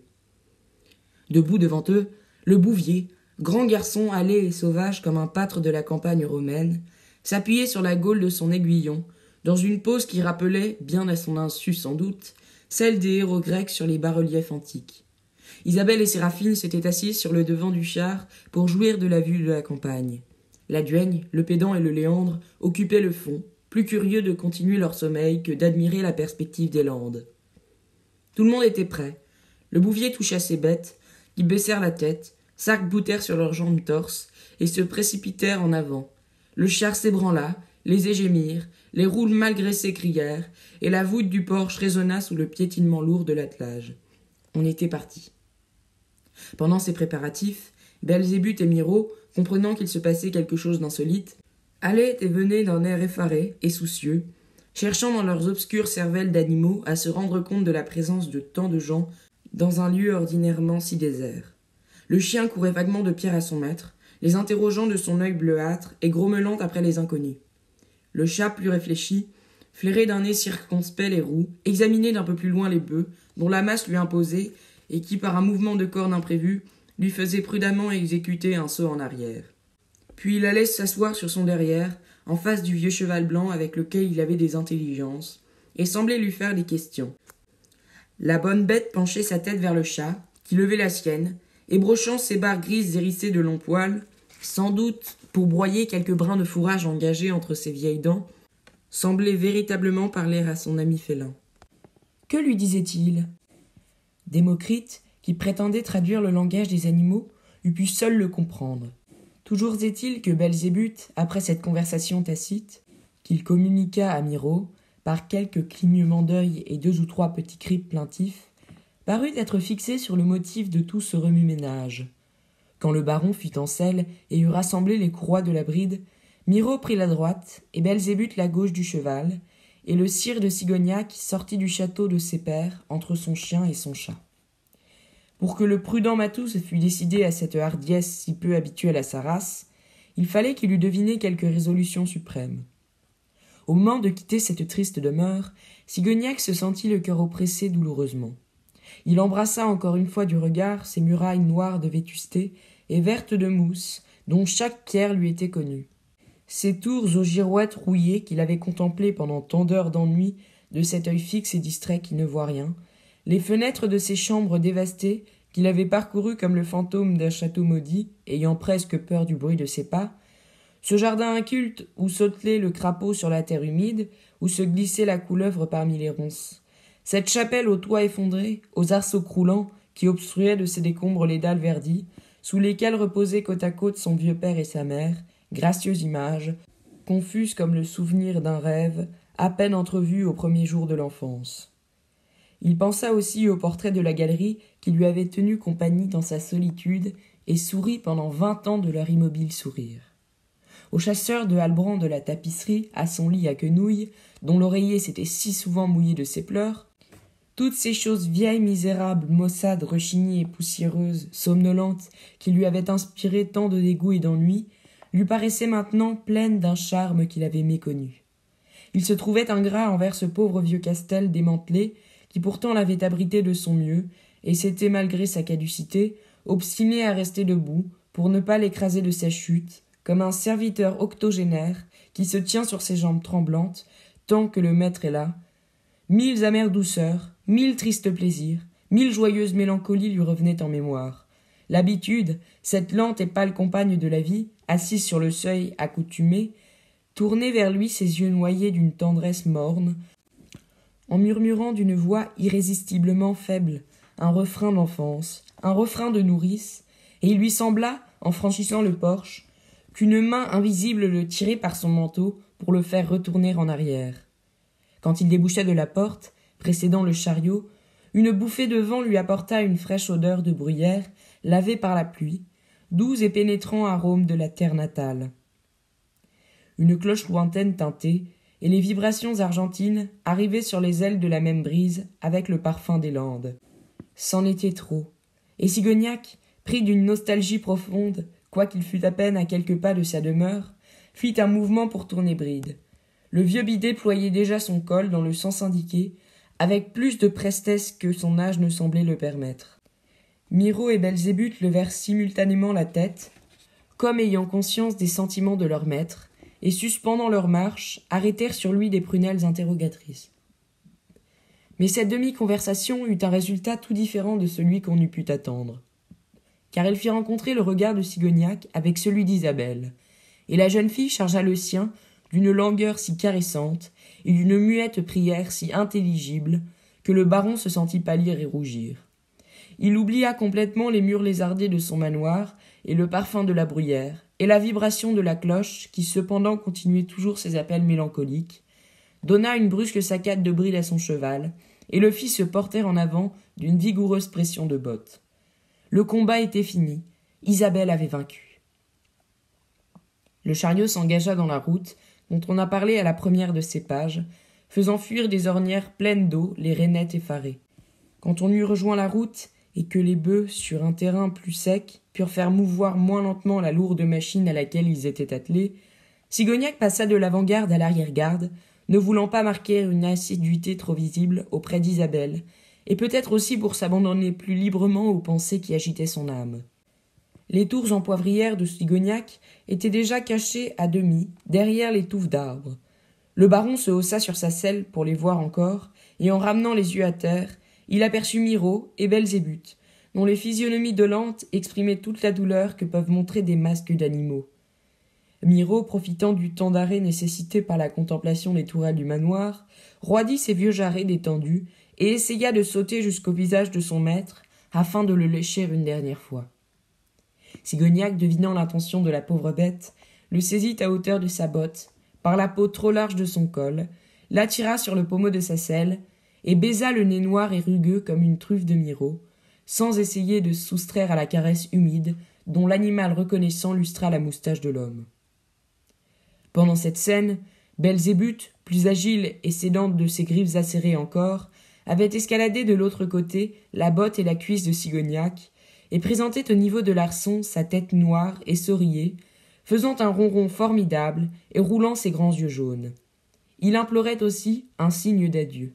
Debout devant eux, le bouvier, grand garçon allé et sauvage comme un pâtre de la campagne romaine, s'appuyait sur la gaule de son aiguillon, dans une pose qui rappelait, bien à son insu sans doute, celle des héros grecs sur les bas-reliefs antiques. Isabelle et Séraphine s'étaient assises sur le devant du char pour jouir de la vue de la campagne. La duègne, le pédant et le léandre occupaient le fond, plus curieux de continuer leur sommeil que d'admirer la perspective des landes. Tout le monde était prêt. Le bouvier toucha ses bêtes, qui baissèrent la tête, s'arc-boutèrent sur leurs jambes torses et se précipitèrent en avant. Le char s'ébranla, les ais gémirent, les roues mal graissées crièrent, et la voûte du porche résonna sous le piétinement lourd de l'attelage. On était parti. Pendant ces préparatifs, Belzébuth et Miraut, comprenant qu'il se passait quelque chose d'insolite, allaient et venaient d'un air effaré et soucieux, cherchant dans leurs obscures cervelles d'animaux à se rendre compte de la présence de tant de gens dans un lieu ordinairement si désert. Le chien courait vaguement de Pierre à son maître, les interrogeant de son œil bleuâtre et grommelant après les inconnus. Le chat, plus réfléchi, flairait d'un nez circonspect les roues, examinait d'un peu plus loin les bœufs, dont la masse lui imposait, et qui, par un mouvement de corne imprévu, lui faisait prudemment exécuter un saut en arrière. Puis il allait s'asseoir sur son derrière, en face du vieux cheval blanc avec lequel il avait des intelligences, et semblait lui faire des questions. La bonne bête penchait sa tête vers le chat, qui levait la sienne, et brochant ses barres grises hérissées de longs poils, sans doute pour broyer quelques brins de fourrage engagés entre ses vieilles dents, semblait véritablement parler à son ami félin. Que lui disait-il ? Démocrite, qui prétendait traduire le langage des animaux, eût pu seul le comprendre. Toujours est-il que Belzébuth, après cette conversation tacite, qu'il communiqua à Miraut, par quelques clignements d'œil et deux ou trois petits cris plaintifs, parut être fixé sur le motif de tout ce remue-ménage. Quand le baron fut en selle et eut rassemblé les courroies de la bride, Miraut prit la droite et Belzébuth la gauche du cheval, et le sire de Sigognac sortit du château de ses pères entre son chien et son chat. Pour que le prudent matou se fût décidé à cette hardiesse si peu habituelle à sa race, il fallait qu'il eût deviné quelque résolution suprême. Au moment de quitter cette triste demeure, Sigognac se sentit le cœur oppressé douloureusement. Il embrassa encore une fois du regard ces murailles noires de vétusté et vertes de mousse, dont chaque pierre lui était connue. Ces tours aux girouettes rouillées qu'il avait contemplées pendant tant d'heures d'ennui de cet œil fixe et distrait qui ne voit rien, les fenêtres de ces chambres dévastées qu'il avait parcourues comme le fantôme d'un château maudit, ayant presque peur du bruit de ses pas, ce jardin inculte où sautelait le crapaud sur la terre humide, où se glissait la couleuvre parmi les ronces, cette chapelle aux toits effondrés, aux arceaux croulants, qui obstruaient de ses décombres les dalles verdies, sous lesquelles reposaient côte à côte son vieux père et sa mère, gracieuse image, confuse comme le souvenir d'un rêve, à peine entrevu aux premiers jours de l'enfance. Il pensa aussi au portrait de la galerie qui lui avait tenu compagnie dans sa solitude et sourit pendant vingt ans de leur immobile sourire. Au chasseur de Halbrand de la tapisserie, à son lit à quenouilles, dont l'oreiller s'était si souvent mouillé de ses pleurs, toutes ces choses vieilles, misérables, maussades, rechignées et poussiéreuses, somnolentes, qui lui avaient inspiré tant de dégoût et d'ennui, lui paraissaient maintenant pleines d'un charme qu'il avait méconnu. Il se trouvait ingrat envers ce pauvre vieux Castel démantelé, qui pourtant l'avait abrité de son mieux, et s'était, malgré sa caducité, obstiné à rester debout, pour ne pas l'écraser de sa chute, comme un serviteur octogénaire qui se tient sur ses jambes tremblantes, tant que le maître est là. Mille amères douceurs, mille tristes plaisirs, mille joyeuses mélancolies lui revenaient en mémoire. L'habitude, cette lente et pâle compagne de la vie, assise sur le seuil accoutumé, tournait vers lui ses yeux noyés d'une tendresse morne, en murmurant d'une voix irrésistiblement faible un refrain d'enfance, un refrain de nourrice, et il lui sembla, en franchissant le porche, qu'une main invisible le tirait par son manteau pour le faire retourner en arrière. Quand il déboucha de la porte, précédant le chariot, une bouffée de vent lui apporta une fraîche odeur de bruyère, lavée par la pluie, doux et pénétrant arôme de la terre natale. Une cloche lointaine tintait, et les vibrations argentines arrivaient sur les ailes de la même brise avec le parfum des Landes. C'en était trop, et Sigognac, pris d'une nostalgie profonde, quoiqu'il fût à peine à quelques pas de sa demeure, fit un mouvement pour tourner bride. Le vieux bidet ployait déjà son col dans le sens indiqué, avec plus de prestesse que son âge ne semblait le permettre. Miro et Belzébuth levèrent simultanément la tête, comme ayant conscience des sentiments de leur maître, et suspendant leur marche, arrêtèrent sur lui des prunelles interrogatrices. Mais cette demi-conversation eut un résultat tout différent de celui qu'on eût pu attendre, car elle fit rencontrer le regard de Sigognac avec celui d'Isabelle, et la jeune fille chargea le sien d'une langueur si caressante et d'une muette prière si intelligible que le baron se sentit pâlir et rougir. Il oublia complètement les murs lézardés de son manoir et le parfum de la bruyère et la vibration de la cloche qui cependant continuait toujours ses appels mélancoliques, donna une brusque saccade de bride à son cheval et le fit se porter en avant d'une vigoureuse pression de bottes. Le combat était fini, Isabelle avait vaincu. Le chariot s'engagea dans la route dont on a parlé à la première de ces pages, faisant fuir des ornières pleines d'eau les rainettes effarées. Quand on eut rejoint la route et que les bœufs, sur un terrain plus sec, purent faire mouvoir moins lentement la lourde machine à laquelle ils étaient attelés, Sigognac passa de l'avant-garde à l'arrière-garde, ne voulant pas marquer une assiduité trop visible auprès d'Isabelle, et peut-être aussi pour s'abandonner plus librement aux pensées qui agitaient son âme. Les tours en poivrière de Sigognac étaient déjà cachées à demi derrière les touffes d'arbres. Le baron se haussa sur sa selle pour les voir encore, et en ramenant les yeux à terre, il aperçut Miro et Belzébuth, dont les physionomies dolentes exprimaient toute la douleur que peuvent montrer des masques d'animaux. Miro, profitant du temps d'arrêt nécessité par la contemplation des tourelles du manoir, roidit ses vieux jarrets détendus et essaya de sauter jusqu'au visage de son maître afin de le lécher une dernière fois. Sigognac, devinant l'intention de la pauvre bête, le saisit à hauteur de sa botte, par la peau trop large de son col, l'attira sur le pommeau de sa selle et baisa le nez noir et rugueux comme une truffe de Miro, sans essayer de se soustraire à la caresse humide dont l'animal reconnaissant lustra la moustache de l'homme. Pendant cette scène, Belzébuth, plus agile et cédante de ses griffes acérées encore, avait escaladé de l'autre côté la botte et la cuisse de Sigognac, et présentait au niveau de l'arçon sa tête noire et souriait, faisant un ronron formidable et roulant ses grands yeux jaunes. Il implorait aussi un signe d'adieu.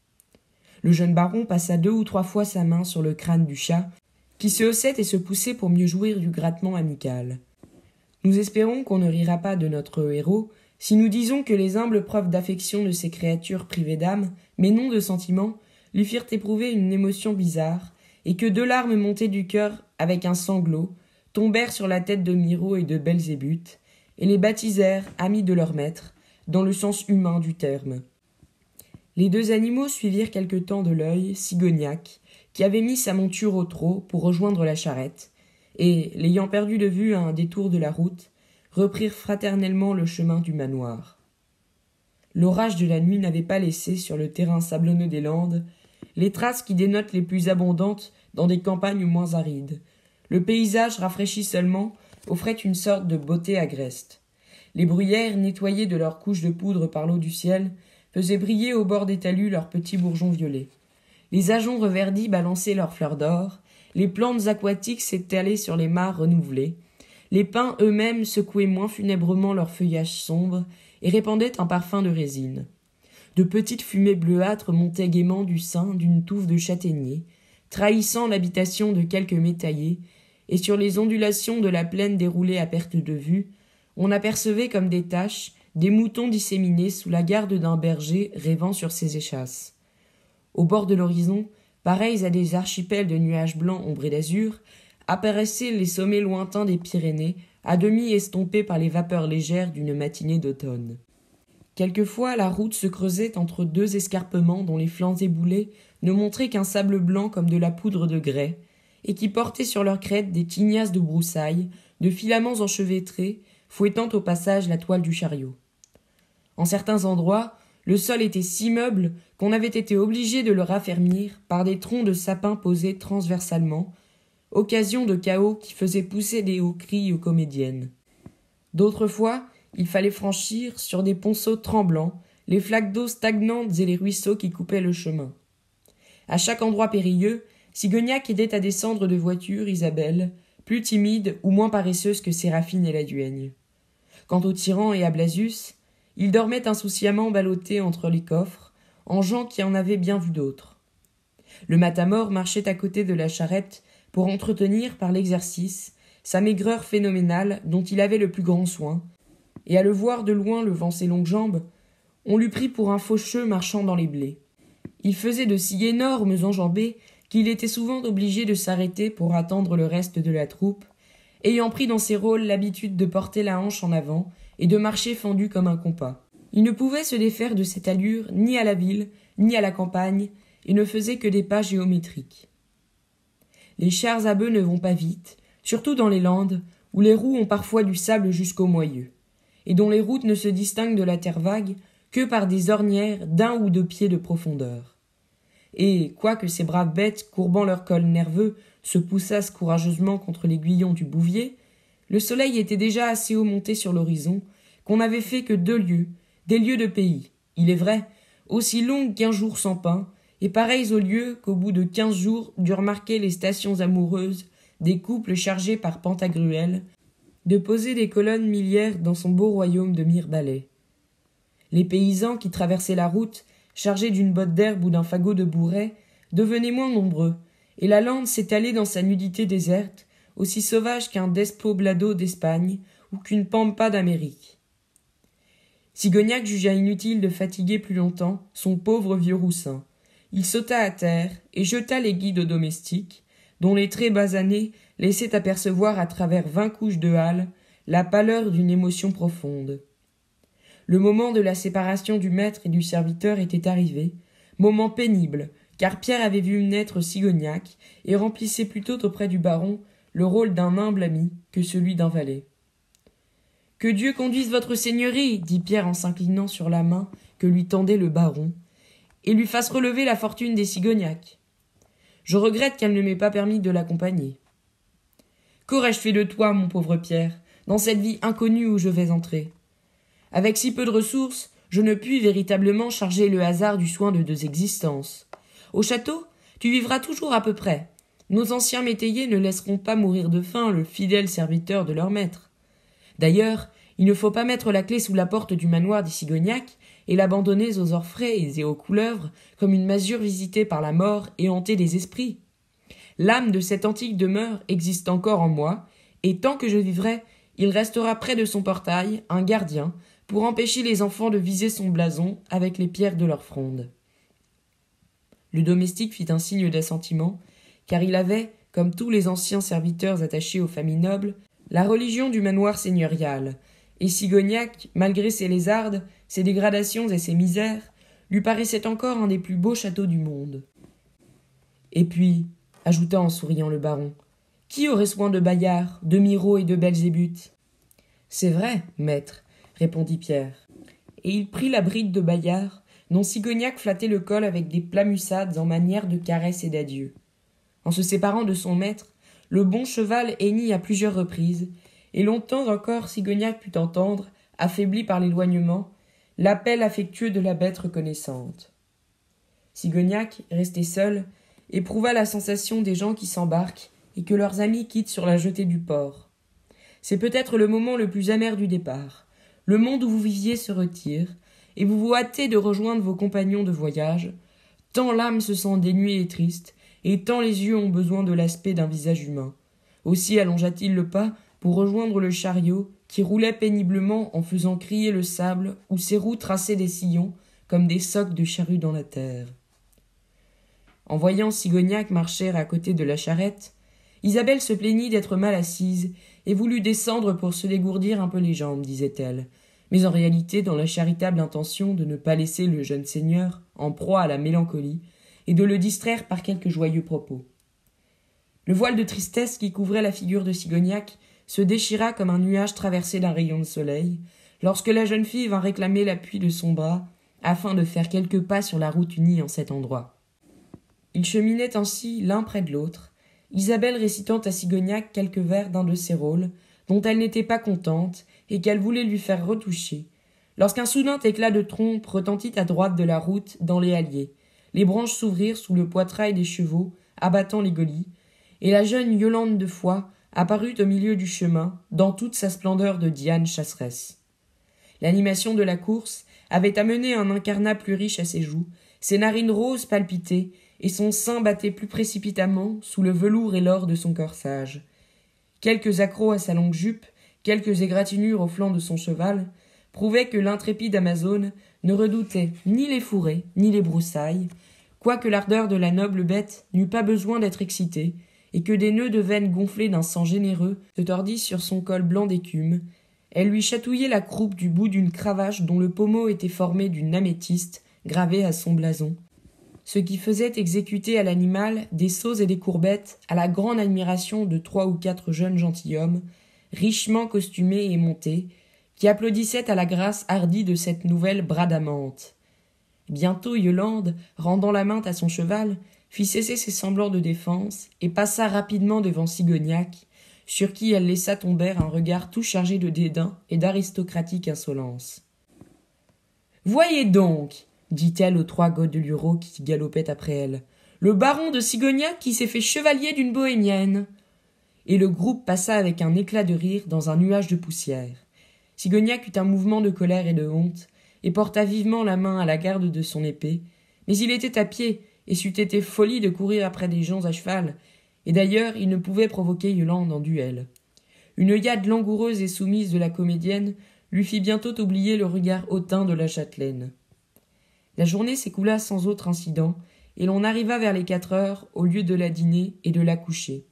Le jeune baron passa deux ou trois fois sa main sur le crâne du chat, qui se haussait et se poussait pour mieux jouir du grattement amical. Nous espérons qu'on ne rira pas de notre héros si nous disons que les humbles preuves d'affection de ces créatures privées d'âme, mais non de sentiments, lui firent éprouver une émotion bizarre, et que deux larmes montées du cœur avec un sanglot tombèrent sur la tête de Miro et de Belzébuth, et les baptisèrent amis de leur maître, dans le sens humain du terme. Les deux animaux suivirent quelque temps de l'œil Sigognac, qui avait mis sa monture au trot pour rejoindre la charrette, et, l'ayant perdu de vue à un détour de la route, reprirent fraternellement le chemin du manoir. L'orage de la nuit n'avait pas laissé sur le terrain sablonneux des Landes les traces qui dénotent les plus abondantes dans des campagnes moins arides. Le paysage rafraîchi seulement offrait une sorte de beauté agreste. Les bruyères, nettoyées de leurs couches de poudre par l'eau du ciel, faisaient briller au bord des talus leurs petits bourgeons violets. Les ajoncs reverdis balançaient leurs fleurs d'or, les plantes aquatiques s'étalaient sur les mares renouvelées, les pins eux-mêmes secouaient moins funèbrement leur feuillage sombre et répandaient un parfum de résine. De petites fumées bleuâtres montaient gaiement du sein d'une touffe de châtaigniers, trahissant l'habitation de quelques métayers, et sur les ondulations de la plaine déroulée à perte de vue, on apercevait comme des taches des moutons disséminés sous la garde d'un berger rêvant sur ses échasses. Au bord de l'horizon, pareils à des archipels de nuages blancs ombrés d'azur, apparaissaient les sommets lointains des Pyrénées, à demi estompés par les vapeurs légères d'une matinée d'automne. Quelquefois, la route se creusait entre deux escarpements dont les flancs éboulés ne montraient qu'un sable blanc comme de la poudre de grès, et qui portaient sur leurs crêtes des tignasses de broussailles, de filaments enchevêtrés, fouettant au passage la toile du chariot. En certains endroits, le sol était si meuble qu'on avait été obligé de le raffermir par des troncs de sapin posés transversalement, occasion de chaos qui faisaient pousser des hauts cris aux comédiennes. D'autres fois, il fallait franchir, sur des ponceaux tremblants, les flaques d'eau stagnantes et les ruisseaux qui coupaient le chemin. À chaque endroit périlleux, Sigognac aidait à descendre de voiture Isabelle, plus timide ou moins paresseuse que Séraphine et la duègne. Quant au tyran et à Blasius, ils dormaient insouciamment ballottés entre les coffres, en gens qui en avaient bien vu d'autres. Le matamor marchait à côté de la charrette pour entretenir, par l'exercice, sa maigreur phénoménale dont il avait le plus grand soin, et à le voir de loin levant ses longues jambes, on l'eût pris pour un faucheux marchant dans les blés. Il faisait de si énormes enjambées qu'il était souvent obligé de s'arrêter pour attendre le reste de la troupe, ayant pris dans ses rôles l'habitude de porter la hanche en avant et de marcher fendu comme un compas. Il ne pouvait se défaire de cette allure ni à la ville, ni à la campagne, et ne faisait que des pas géométriques. Les chars à bœufs ne vont pas vite, surtout dans les Landes, où les roues ont parfois du sable jusqu'au moyeu, et dont les routes ne se distinguent de la terre vague que par des ornières d'un ou deux pieds de profondeur. Et, quoique ces braves bêtes, courbant leur col nerveux, se poussassent courageusement contre l'aiguillon du bouvier, le soleil était déjà assez haut monté sur l'horizon qu'on n'avait fait que deux lieues, des lieues de pays, il est vrai, aussi longues qu'un jour sans pain, et pareilles aux lieues qu'au bout de quinze jours durent marquer les stations amoureuses des couples chargés par Pantagruel de poser des colonnes millières dans son beau royaume de Mirebalais. Les paysans qui traversaient la route, chargés d'une botte d'herbe ou d'un fagot de bourret, devenaient moins nombreux, et la lande s'étalait dans sa nudité déserte, aussi sauvage qu'un despoblado d'Espagne ou qu'une pampa d'Amérique. Sigognac jugea inutile de fatiguer plus longtemps son pauvre vieux roussin. Il sauta à terre et jeta les guides domestiques, dont les traits basanés laissaient apercevoir à travers vingt couches de hâle la pâleur d'une émotion profonde. Le moment de la séparation du maître et du serviteur était arrivé, moment pénible, car Pierre avait vu naître Sigognac et remplissait plutôt auprès du baron le rôle d'un humble ami que celui d'un valet. « Que Dieu conduise votre seigneurie, dit Pierre en s'inclinant sur la main que lui tendait le baron, et lui fasse relever la fortune des Sigognac. Je regrette qu'elle ne m'ait pas permis de l'accompagner. Qu'aurais-je fait de toi, mon pauvre Pierre, dans cette vie inconnue où je vais entrer? Avec si peu de ressources, je ne puis véritablement charger le hasard du soin de deux existences. Au château, tu vivras toujours à peu près. Nos anciens métayers ne laisseront pas mourir de faim le fidèle serviteur de leur maître. D'ailleurs, il ne faut pas mettre la clé sous la porte du manoir des Sigognac et l'abandonner aux orfraies et aux couleuvres comme une masure visitée par la mort et hantée des esprits. L'âme de cette antique demeure existe encore en moi, et tant que je vivrai, il restera près de son portail un gardien pour empêcher les enfants de viser son blason avec les pierres de leur fronde. Le domestique fit un signe d'assentiment, car il avait, comme tous les anciens serviteurs attachés aux familles nobles, la religion du manoir seigneurial, et Sigognac, malgré ses lézardes, ses dégradations et ses misères, lui paraissait encore un des plus beaux châteaux du monde. Et puis, ajouta en souriant le baron, qui aurait soin de Bayard, de Miraut et de Belzébuth? C'est vrai, maître, répondit Pierre. Et il prit la bride de Bayard, dont Sigognac flattait le col avec des plamussades en manière de caresse et d'adieu. En se séparant de son maître, le bon cheval hennit à plusieurs reprises, et longtemps encore Sigognac put entendre, affaibli par l'éloignement, l'appel affectueux de la bête reconnaissante. Sigognac, resté seul, éprouva la sensation des gens qui s'embarquent et que leurs amis quittent sur la jetée du port. C'est peut-être le moment le plus amer du départ. Le monde où vous viviez se retire, et vous vous hâtez de rejoindre vos compagnons de voyage, tant l'âme se sent dénuée et triste, et tant les yeux ont besoin de l'aspect d'un visage humain. Aussi allongea-t-il le pas pour rejoindre le chariot qui roulait péniblement en faisant crier le sable où ses roues traçaient des sillons comme des socs de charrue dans la terre. En voyant Sigognac marcher à côté de la charrette, Isabelle se plaignit d'être mal assise et voulut descendre pour se dégourdir un peu les jambes, disait-elle, mais en réalité dans la charitable intention de ne pas laisser le jeune seigneur en proie à la mélancolie et de le distraire par quelques joyeux propos. Le voile de tristesse qui couvrait la figure de Sigognac se déchira comme un nuage traversé d'un rayon de soleil, lorsque la jeune fille vint réclamer l'appui de son bras, afin de faire quelques pas sur la route unie en cet endroit. Ils cheminaient ainsi l'un près de l'autre, Isabelle récitant à Sigognac quelques vers d'un de ses rôles, dont elle n'était pas contente et qu'elle voulait lui faire retoucher, lorsqu'un soudain éclat de trompe retentit à droite de la route dans les halliers, les branches s'ouvrirent sous le poitrail des chevaux, abattant les geôliers, et la jeune Yolande de Foix apparut au milieu du chemin, dans toute sa splendeur de Diane chasseresse. L'animation de la course avait amené un incarnat plus riche à ses joues, ses narines roses palpitaient, et son sein battait plus précipitamment sous le velours et l'or de son corsage. Quelques accrocs à sa longue jupe, quelques égratignures au flanc de son cheval, prouvaient que l'intrépide Amazone ne redoutait ni les fourrés, ni les broussailles, quoique l'ardeur de la noble bête n'eût pas besoin d'être excitée, et que des nœuds de veine gonflés d'un sang généreux se tordissent sur son col blanc d'écume. Elle lui chatouillait la croupe du bout d'une cravache dont le pommeau était formé d'une améthyste gravée à son blason, ce qui faisait exécuter à l'animal des sauts et des courbettes à la grande admiration de trois ou quatre jeunes gentilshommes, richement costumés et montés, qui applaudissaient à la grâce hardie de cette nouvelle bradamante. Bientôt Yolande, rendant la main à son cheval, fit cesser ses semblants de défense et passa rapidement devant Sigognac, sur qui elle laissa tomber un regard tout chargé de dédain et d'aristocratique insolence. « Voyez donc, dit-elle aux trois Godelureaux qui galopaient après elle, le baron de Sigognac qui s'est fait chevalier d'une bohémienne. » Et le groupe passa avec un éclat de rire dans un nuage de poussière. Sigognac eut un mouvement de colère et de honte, et porta vivement la main à la garde de son épée, mais il était à pied, et c'eût été folie de courir après des gens à cheval, et d'ailleurs il ne pouvait provoquer Yolande en duel. Une œillade langoureuse et soumise de la comédienne lui fit bientôt oublier le regard hautain de la châtelaine. La journée s'écoula sans autre incident, et l'on arriva vers les quatre heures au lieu de la dîner et de la coucher.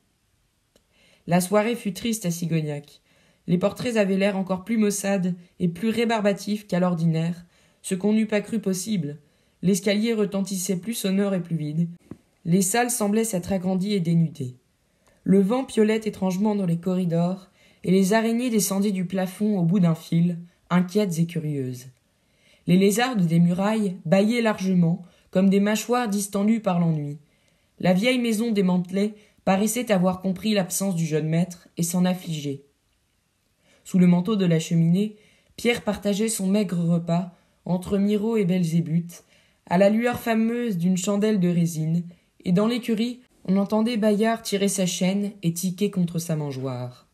La soirée fut triste à Sigognac. Les portraits avaient l'air encore plus maussades et plus rébarbatifs qu'à l'ordinaire, ce qu'on n'eût pas cru possible. L'escalier retentissait plus sonore et plus vide. Les salles semblaient s'être agrandies et dénudées. Le vent piaulait étrangement dans les corridors, et les araignées descendaient du plafond au bout d'un fil, inquiètes et curieuses. Les lézardes des murailles bâillaient largement, comme des mâchoires distendues par l'ennui. La vieille maison démantelée paraissait avoir compris l'absence du jeune maître et s'en affliger. Sous le manteau de la cheminée, Pierre partageait son maigre repas entre Miraut et Belzébuth, à la lueur fameuse d'une chandelle de résine, et dans l'écurie, on entendait Bayard tirer sa chaîne et tiquer contre sa mangeoire.